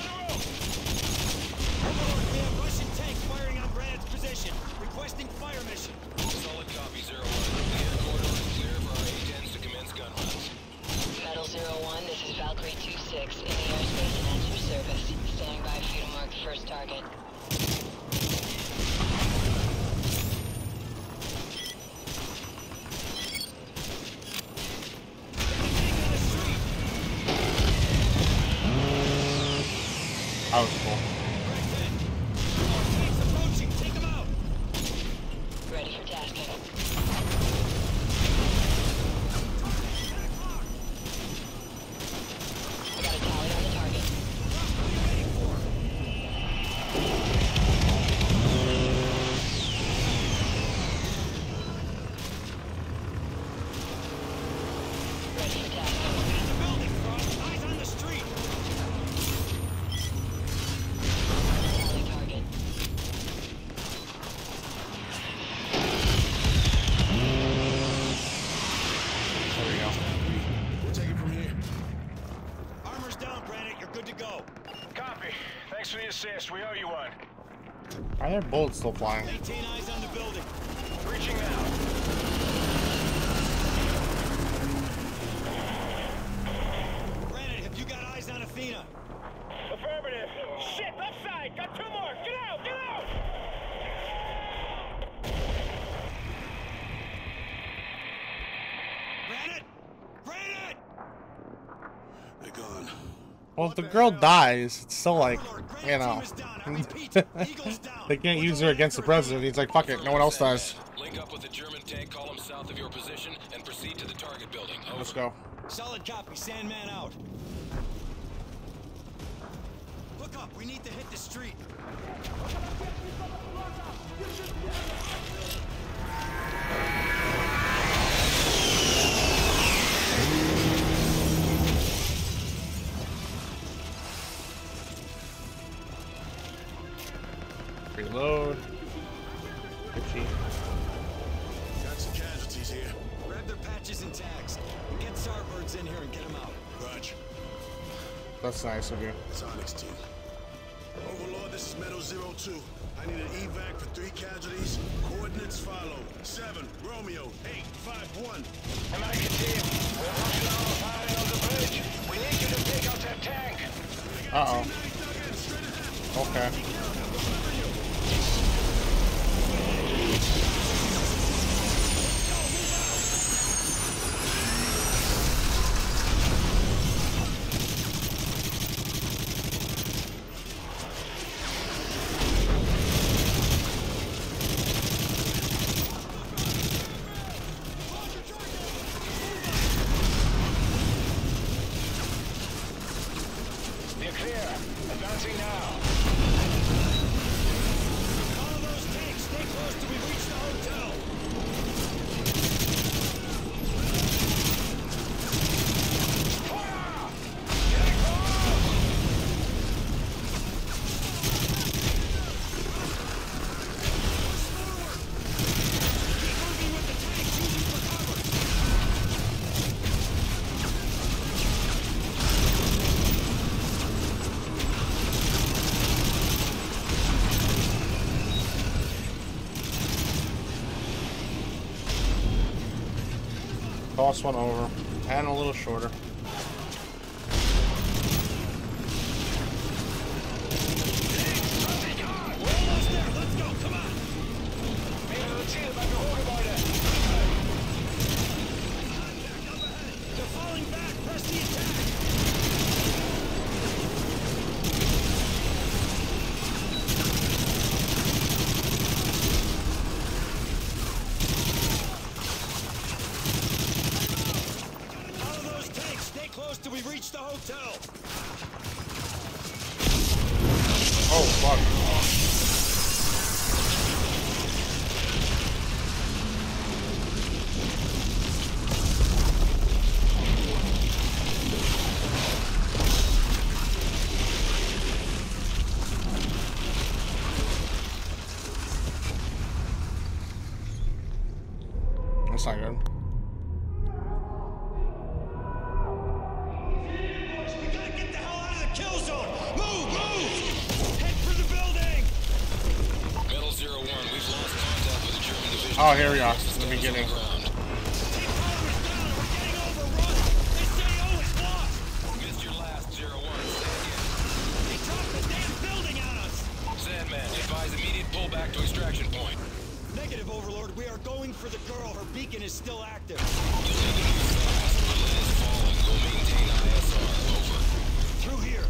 have Russian tanks firing on Granite's position. Requesting fire mission. Solid copy, 0-1. The air corridor is clear for our A-10s to commence gun runs. Metal 01, this is Valkyrie 26 in the airspace and enter service. Standing by for you to mark first target. That was cool. Tanks approaching. Take them out. Ready for tasking. I got a tally on the target. Ready for tasking. In the building, Frost. Eyes on the street. Tally target. There we go. We'll take it from here. Armor's down, Granite. You're good to go. Copy. Thanks for the assist. We owe you one. I have bullets still flying. Maintain eyes on the building. Reaching now. Granite, have you got eyes on Athena? Affirmative. Shit, left side. Got 2 more. Get out. Get out. Granite! Granite! They're gone. Well, if the girl dies, it's still like, you know, Team is down. I repeat, Eagle's down. they can't use her against the president. He's like, fuck it, no one else does. Link up with the German tank column south of your position and proceed to the target building. Over. Let's go. Solid copy. Sandman out. Look up. We need to hit the street. Reload. Itchy. Got some casualties here. Grab their patches and tags. And get Starbirds in here and get them out. Roger. That's nice of you. It's Onyx team. Overlord, this is Meadow 02. I need an evac for 3 casualties. Coordinates follow. 7, Romeo, 851. American team, we're rushing our firing on the bridge. We need you to take out that tank. Uh-oh. Okay. You're clear. Advancing now. All those tanks, stay close till we reach the hotel. Fire! Get close! Keep moving with the tanks, using for cover. Toss one over. And a little shorter. We're almost there. Let's go. Come on. They're falling back. Press the attack. Follow those tanks. Stay close till we reach the hotel. Oh, fuck. That's not good. We gotta get the hell out of the kill zone. Move, move. Head for the building. Metal 01, we've lost contact with the German division. Oh, here we are. In the beginning. Team power is down. We're getting overrun. SAO is lost. Missed your last 01. They dropped the damn building on us. Sandman, advise immediate pullback to extraction point. Negative, Overlord. We are going for the girl. Her beacon is still active. Berlin is falling. We'll maintain ISR. Over. Through here.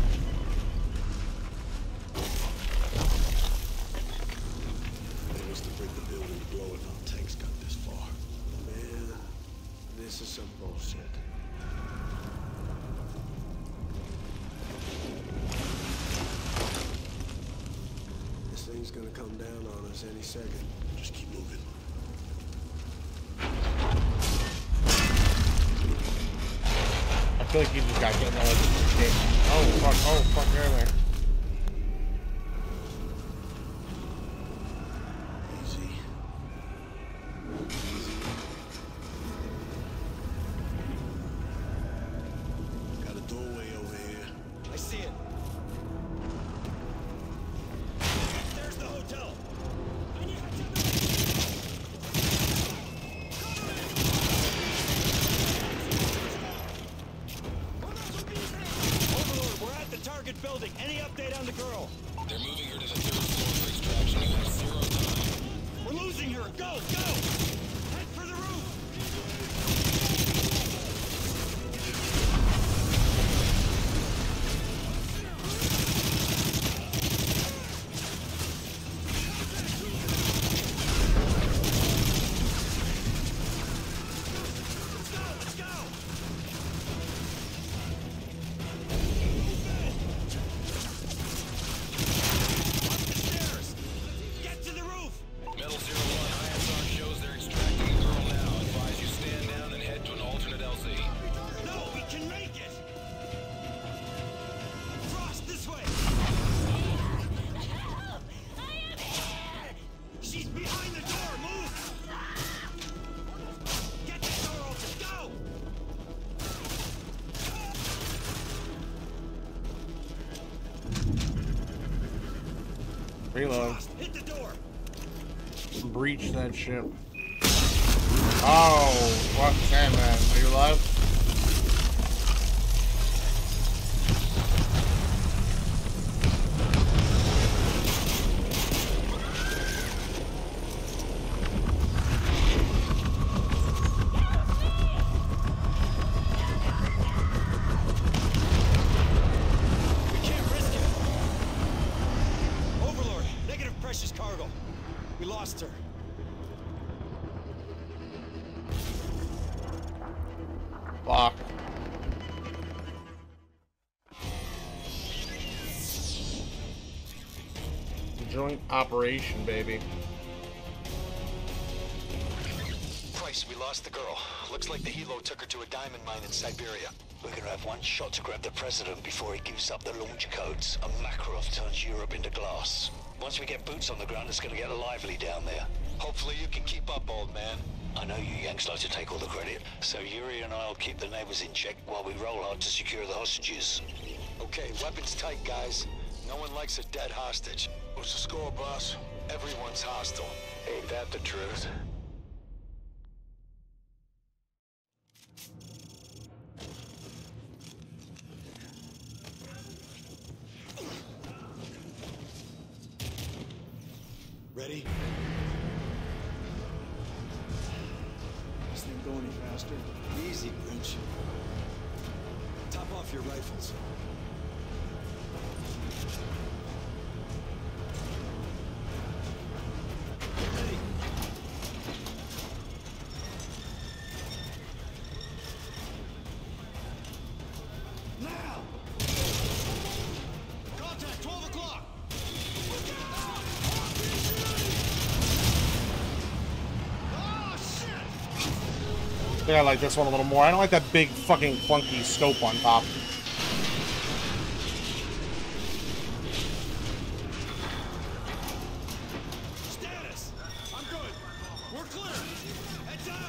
They must have rigged the building to blow it. Our tanks got this far. Man, this is some bullshit. This thing's gonna come down on us any second. Just keep moving. I feel like he just got getting all this shit. Oh, fuck, everywhere. Easy. Got a doorway over here. I see it. There's the hotel. Overlord, we're at the target building. Any update on the girl? They're moving her to the 3rd floor for extraction. You have 0 time. We're losing her. Go, go! Head for the roof! Let's go! Up the stairs! Get to the roof! Metal 01, ISR shows they're extracting Reload. Hit the door. Breach that ship. Oh, fuck, Sandman. Are you alive? We can't risk it. Overlord, negative precious cargo. We lost her. Fuck. Joint operation, baby. Price, we lost the girl. Looks like the helo took her to a diamond mine in Siberia. We're gonna have one shot to grab the president before he gives up the launch codes, and Makarov turns Europe into glass. Once we get boots on the ground, it's gonna get lively down there. Hopefully you can keep up, old man. I know you Yanks like to take all the credit, so Yuri and I'll keep the neighbors in check while we roll hard to secure the hostages. Okay, weapons tight, guys. No one likes a dead hostage. What's the score, boss? Everyone's hostile. Ain't that the truth? Ready? This thing go any faster? Easy, Grinch. Top off your rifles. Ready? Now! Contact, 12 o'clock! I think I like this one a little more. I don't like that big fucking clunky scope on top. Status! I'm good. We're clear. Heads up!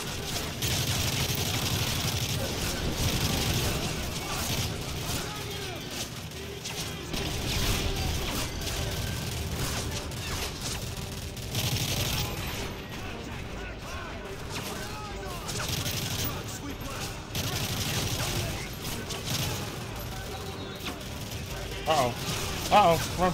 Uh-oh. Uh-oh. Run.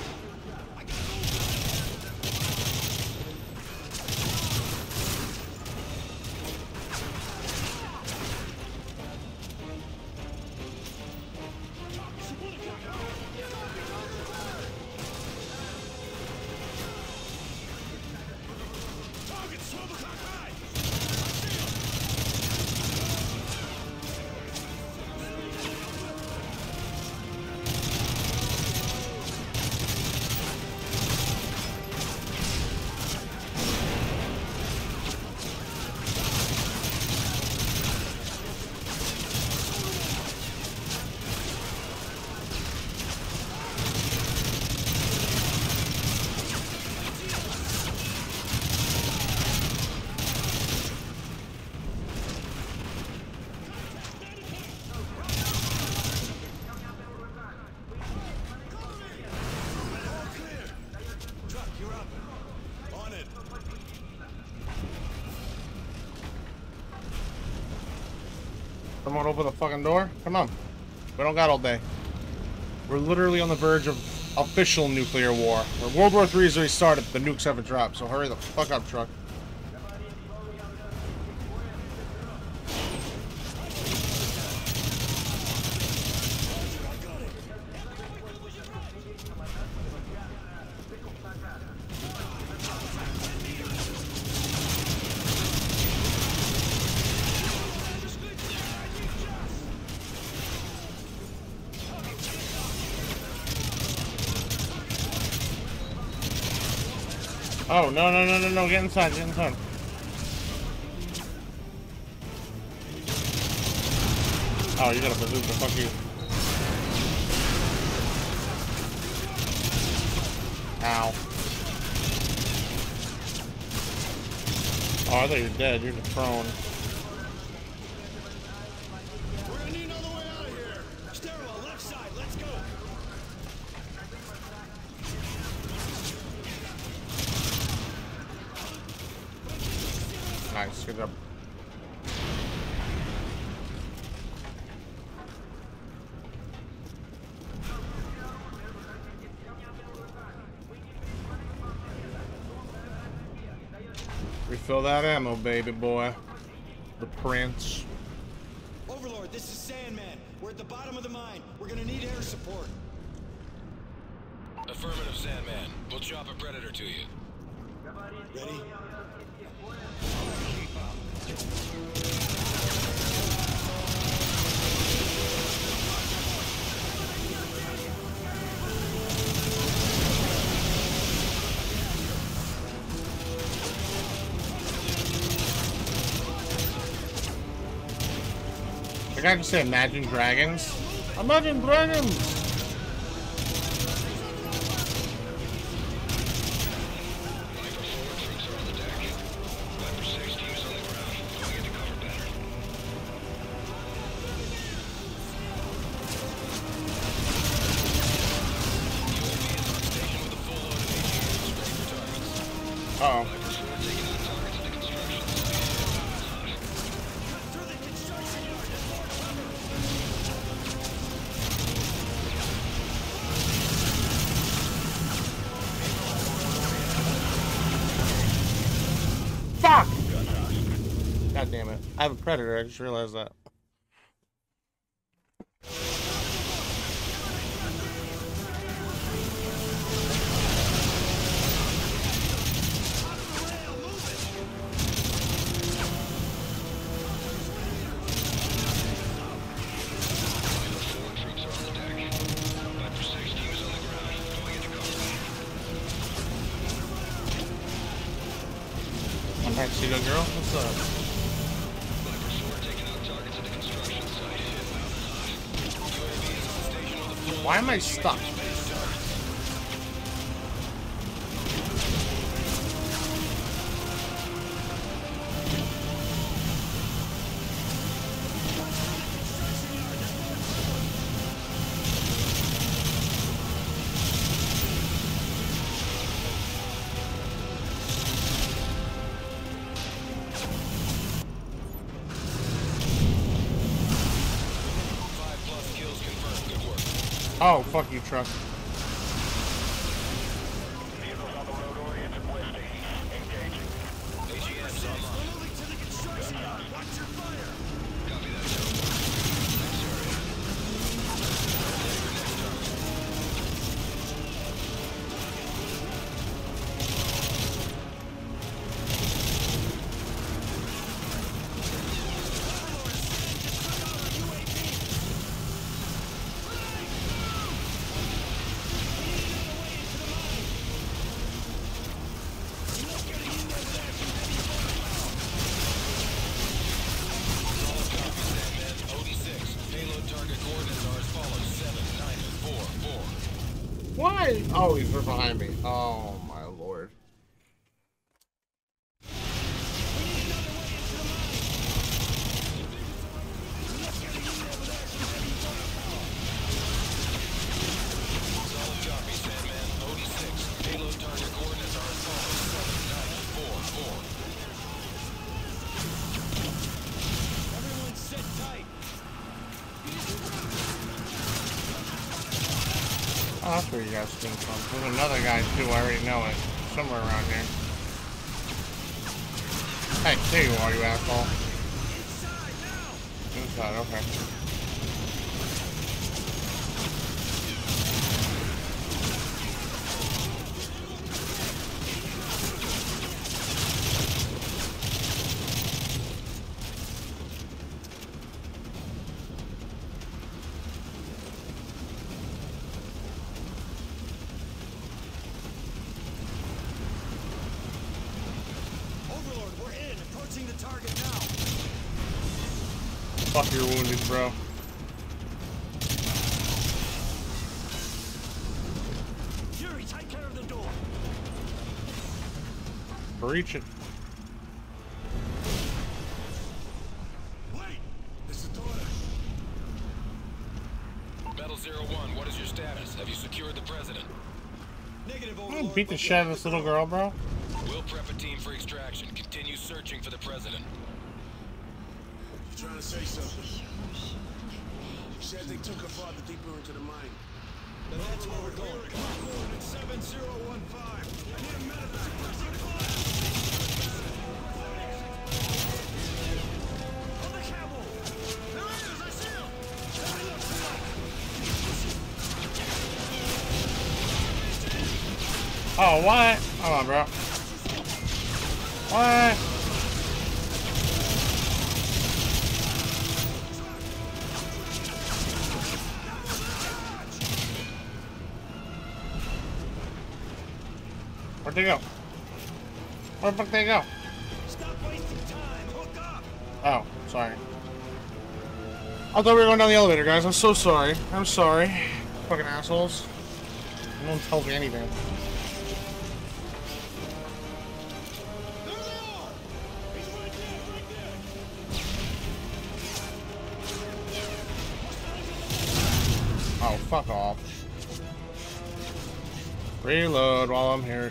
Someone open the fucking door? Come on. We don't got all day. We're literally on the verge of official nuclear war. Where World War III has already started, the nukes haven't dropped, so hurry the fuck up, truck. Oh, no, no, no, no, no, get inside, get inside. Oh, you got a bazooka, fuck you. Ow. Oh, I thought you were dead, you're just prone. We're gonna need another way out of here. Stairwell, left side, let's go. Nice, good job. Refill that ammo, baby boy. The prince. Overlord, this is Sandman. We're at the bottom of the mine. We're gonna need air support. Affirmative, Sandman. We'll chop a predator to you. Ready? The guy just say Imagine Dragons. Imagine Dragons! Uh-oh. Fuck! God damn it. I have a predator, I just realized that. Alright, Pseudo Girl, what's up? Why am I stuck? Oh, fuck you, truck. Why? Oh, he's right behind me. Oh, my lord. Oh, that's where you guys came from. There's another guy too, I already know it. Somewhere around here. Hey, there you are, you asshole. Inside, okay. Fuck, you're wounded, bro. Yuri, take care of the door. Breach it. Wait, this is Dora. Battle 01, what is your status? Have you secured the president? Negative, I'm gonna beat the shit out of this little girl, bro. We'll prep a team for extraction. Continue searching for the president. You're trying to say something. You said they took her farther deeper into the mine. Then that's where we're going. Come on, coordinate 7015. I need a medevac. On the camel! There he is! I see him! There he looks like! Oh, what? Hold on, bro. What? Where'd they go? Where the fuck they go? Stop wasting time! Hook up! Oh, sorry. I thought we were going down the elevator, guys. I'm so sorry. I'm sorry. Fucking assholes. No one tells me anything. There they are! He's right there, right there! Oh, fuck off. Reload while I'm here.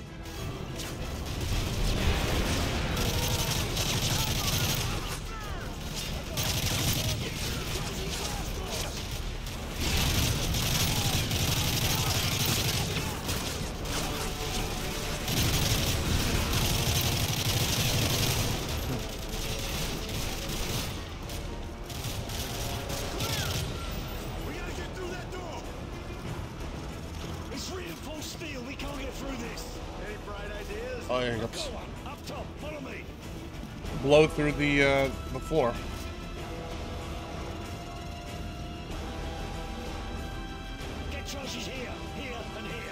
We gotta get through that door! It's reinforced steel. We can't get through this. Any bright ideas? Oh, yeah, Go on. Up top. Follow me. Blow through the floor. Get charges here, here, and here.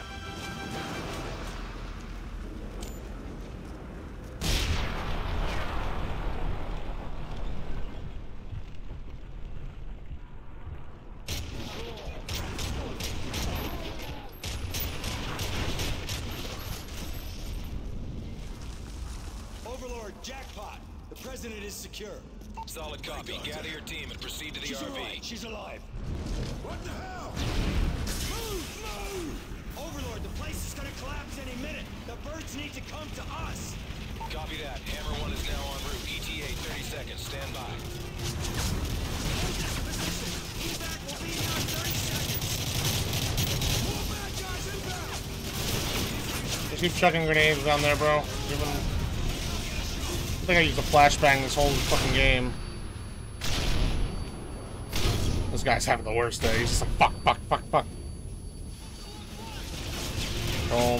Overlord, jackpot. The president is secure. Solid copy. Gather your team and proceed to the She's RV. alright. She's alive. What the hell? Move! Move! Overlord, the place is gonna collapse any minute. The birds need to come to us. Copy that. Hammer 1 is now en route. ETA 30 seconds. Stand by. Hold this position. Evac will be here in 30 seconds. More bad guys inbound! Just keep chucking grenades down there, bro. Give them... I think I used a flashbang this whole fucking game. This guy's having the worst day. He's just like, fuck, fuck, fuck, fuck. Boom.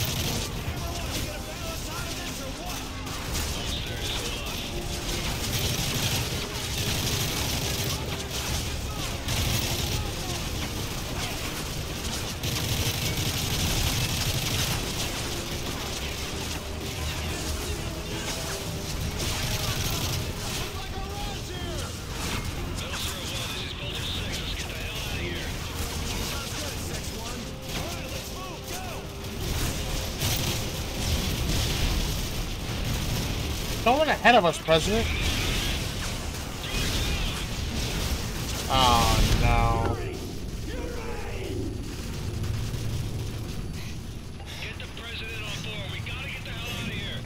Don't look ahead of us, President. Oh, no. Get the president on board. We gotta get the hell out of here.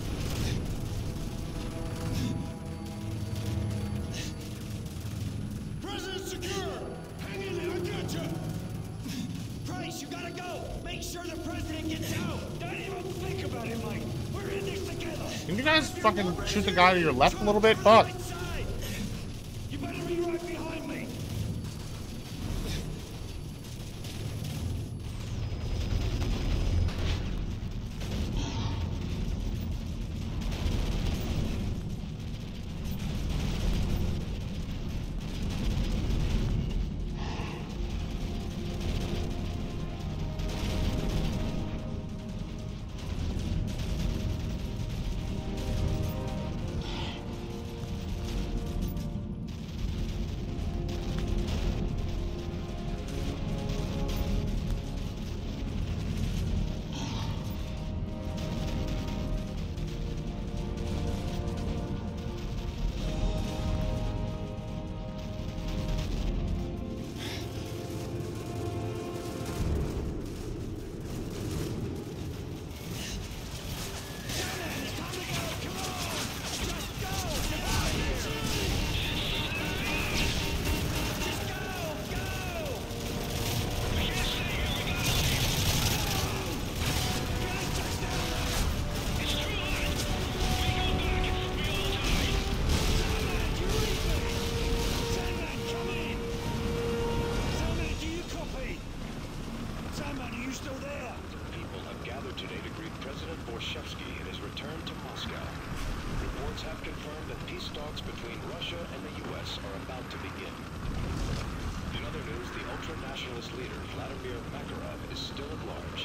President secure! Hang in there, I got you! Price, you gotta go. Make sure the president gets out. Don't even think about it, Mike! We're in this together! Can you guys fucking shoot the guy to your left a little bit? Fuck. You better be right behind me! you still there? People have gathered today to greet President Borshevsky in his return to Moscow. Reports have confirmed that peace talks between Russia and the U.S. are about to begin. In other news, the ultranationalist leader, Vladimir Makarov, is still at large.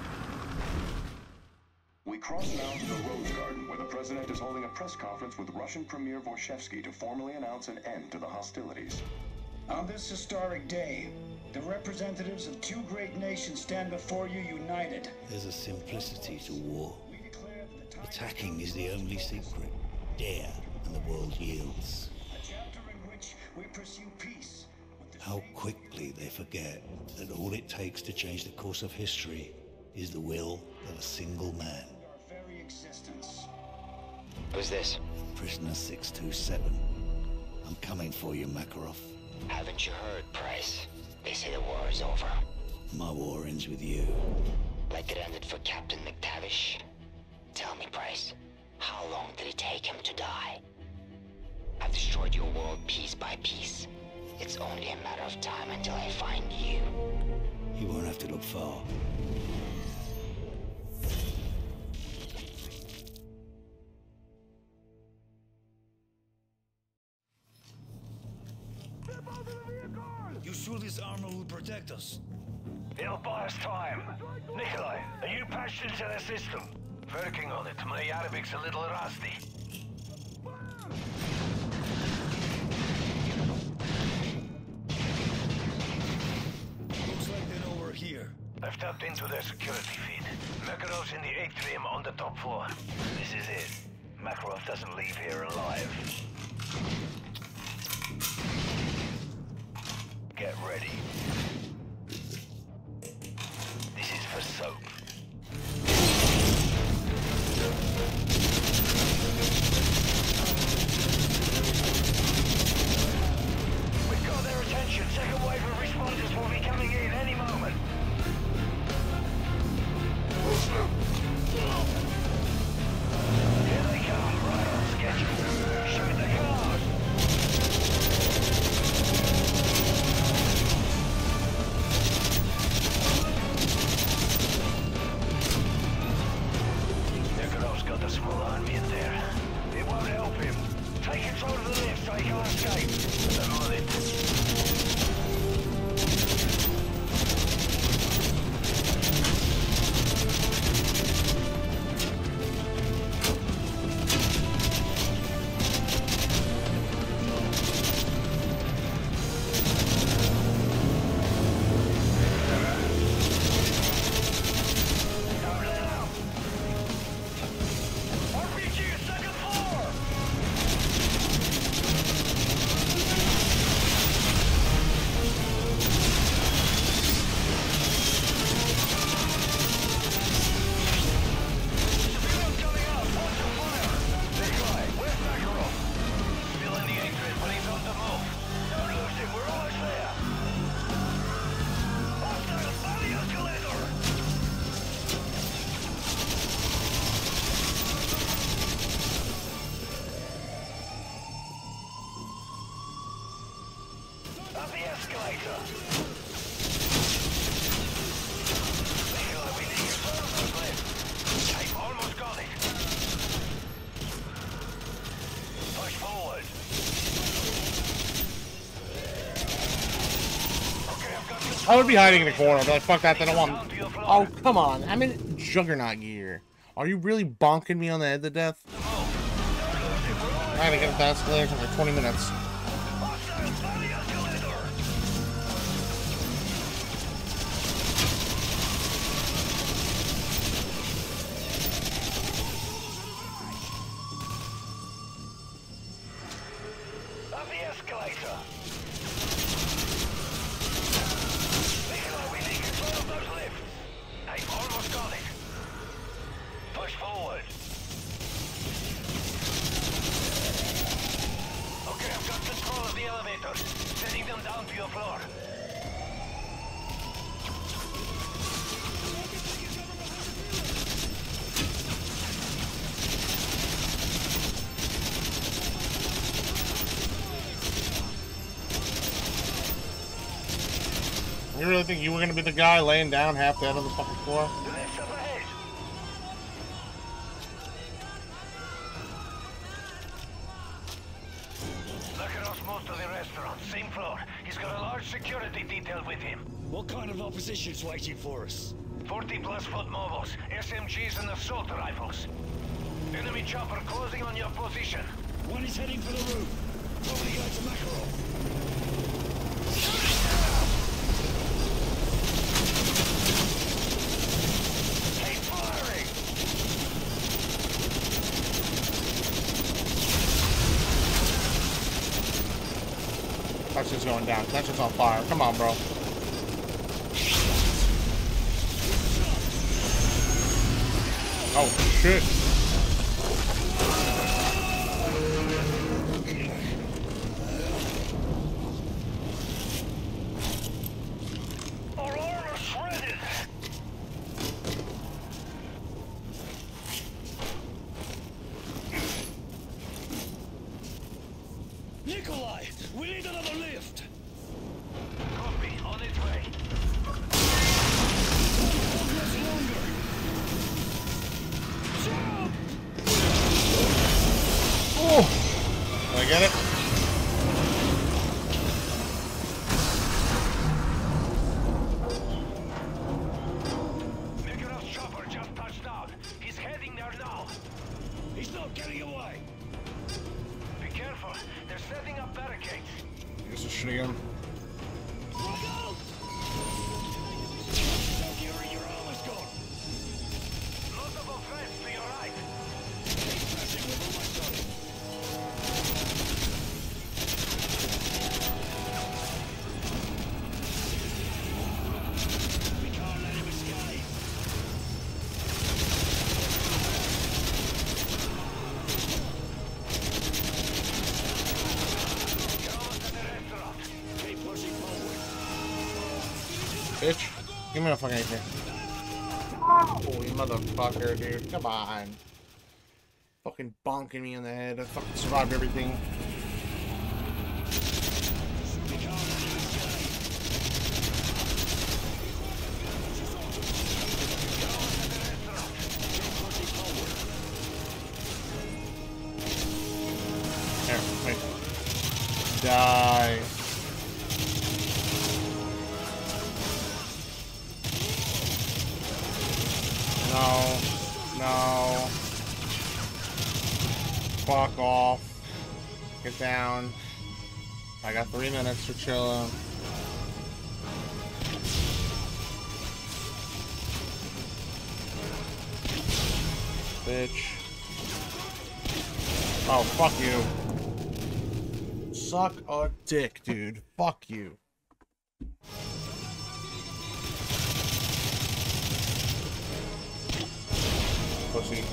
We cross now to the Rose Garden, where the president is holding a press conference with Russian Premier Borshevsky to formally announce an end to the hostilities. On this historic day, the representatives of two great nations stand before you united. There's a simplicity to war. Attacking is the only secret. Dare, and the world yields. A chapter in which we pursue peace. How quickly they forget that all it takes to change the course of history is the will of a single man. Our very existence. Who's this? Prisoner 627. I'm coming for you, Makarov. Haven't you heard, Price? They say the war is over. My war ends with you. Like it ended for Captain MacTavish? Tell me, Price, how long did it take him to die? I've destroyed your world piece by piece. It's only a matter of time until I find you. You won't have to look far. You sure this armor will protect us? It'll buy us time. Nikolai, are you patched into the system? Working on it. My Arabic's a little rusty. Looks like they know we're here. I've tapped into their security feed. Makarov's in the atrium on the top floor. This is it. Makarov doesn't leave here alive. Get ready. This is for soap. We've got their attention. Second wave of responders will be coming in any moment. Here they come, right on schedule. Shoot the cars. Nikolov's got a small army in there. It won't help him. Take control of the lift so he can't escape. I'm on it. I would be hiding in the corner. I'd be like, fuck that, they don't want me. Oh, come on. I'm in Juggernaut gear. Are you really bonking me on the head to death? I gotta get up the escalator for like 20 minutes. Up the escalator. I've almost got it. Push forward. Okay, I've got really think you were gonna be the guy laying down half dead on the fucking floor? Left up ahead. Makarov's most of the restaurant, same floor. He's got a large security detail with him. What kind of opposition's waiting for us? 40+ foot mobiles, SMGs and assault rifles. Enemy chopper closing on your position. One is heading for the roof. Probably going to Makarov. Keep firing! Tension's going down. Tension's on fire. Come on, bro. Oh, shit. Our armor's shredded! Nikolai, we need another lift. Copy, on its way. Much longer. Jump! Oh! Did I get it? Makarov's chopper just touched down. He's heading there now. He's not getting away. Be careful. They're setting up barricades. Here's a shit again. Look out! Yuri, your armor's gone. Multiple threats to your right. He's pressing with all my solid. We can't let him escape. You're almost at the restaurant. Keep pushing forward. Bitch. Give me a fucking AK. Oh, you motherfucker, dude. Come on. Fucking bonking me in the head. I fucking survived everything. We can't let him escape. Keep pushing forward. Here, wait. Die. No. No. Fuck off. Get down. I got 3 minutes for chilling. Bitch. Oh, fuck you. Suck a dick, dude. Fuck you. Pussy.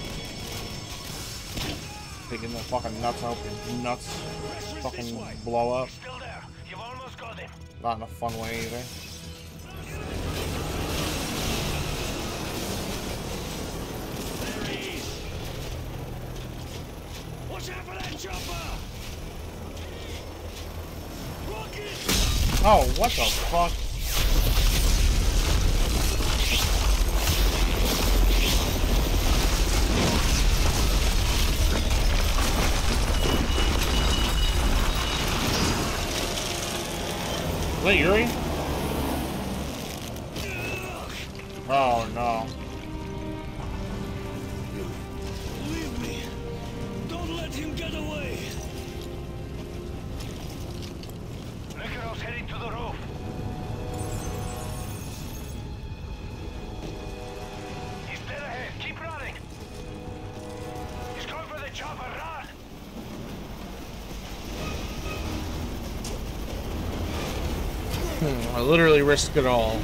Taking the fucking nuts out. Your nuts fucking blow up. Still there. You've almost got him. Not in a fun way either. There he is. Watch out for that chopper! Rocket! Oh, what the fuck? Is that Yuri? Oh no. Leave me. Don't let him get away. Makarov's heading to the roof. He's dead ahead. Keep running. He's going for the chopper. Run! I literally risked it all.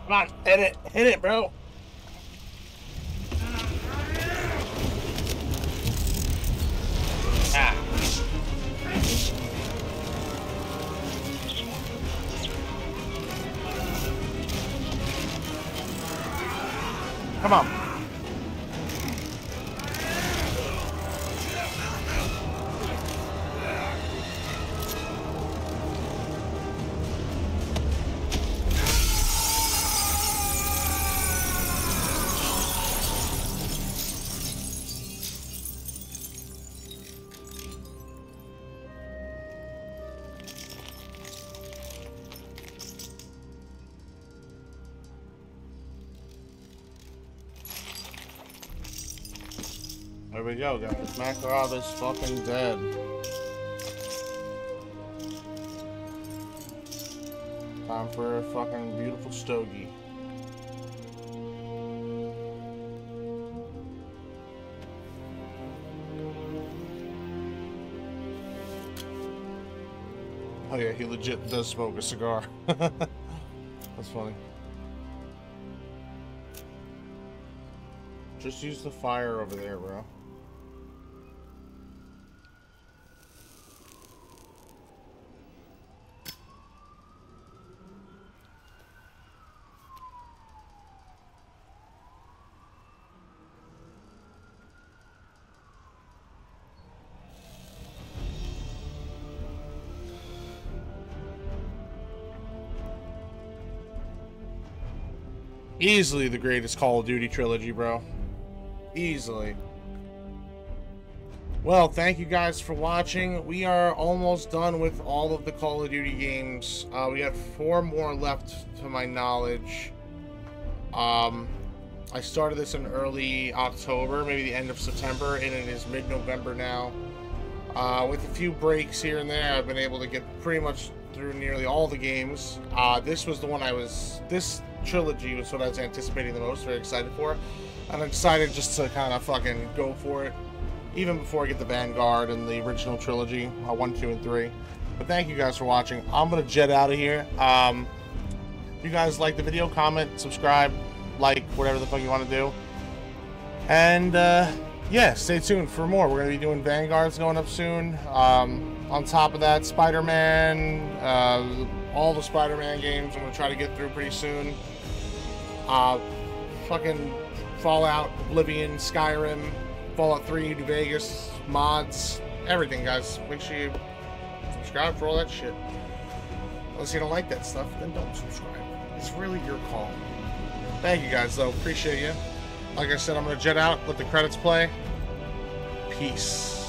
Come on, hit it, bro. Ah. Come on. There we go, guys. Makarov is fucking dead. Time for a fucking beautiful stogie. Oh yeah, he legit does smoke a cigar. That's funny. Just use the fire over there, bro. Easily the greatest Call of Duty trilogy, bro. Easily. Well, thank you guys for watching. We are almost done with all of the Call of Duty games. We got 4 more left to my knowledge. I started this in early October, maybe the end of September, and it is mid-November now. With a few breaks here and there, I've been able to get pretty much through nearly all the games. This was the one this trilogy was what I was anticipating the most, very excited for. I'm excited just to kind of fucking go for it, even before I get the Vanguard and the original trilogy, 1, 2, and 3. But thank you guys for watching. I'm gonna jet out of here. If you guys like the video, comment, subscribe, like, whatever the fuck you want to do. And yeah, stay tuned for more. We're gonna be doing Vanguards going up soon. On top of that, Spider-Man, all the Spider-Man games I'm gonna try to get through pretty soon. Fucking Fallout, Oblivion, Skyrim, Fallout 3, New Vegas, mods, everything, guys. Make sure you subscribe for all that shit. Unless you don't like that stuff, then don't subscribe. It's really your call. Thank you guys, though. Appreciate you. Like I said, I'm gonna jet out, let the credits play. Peace.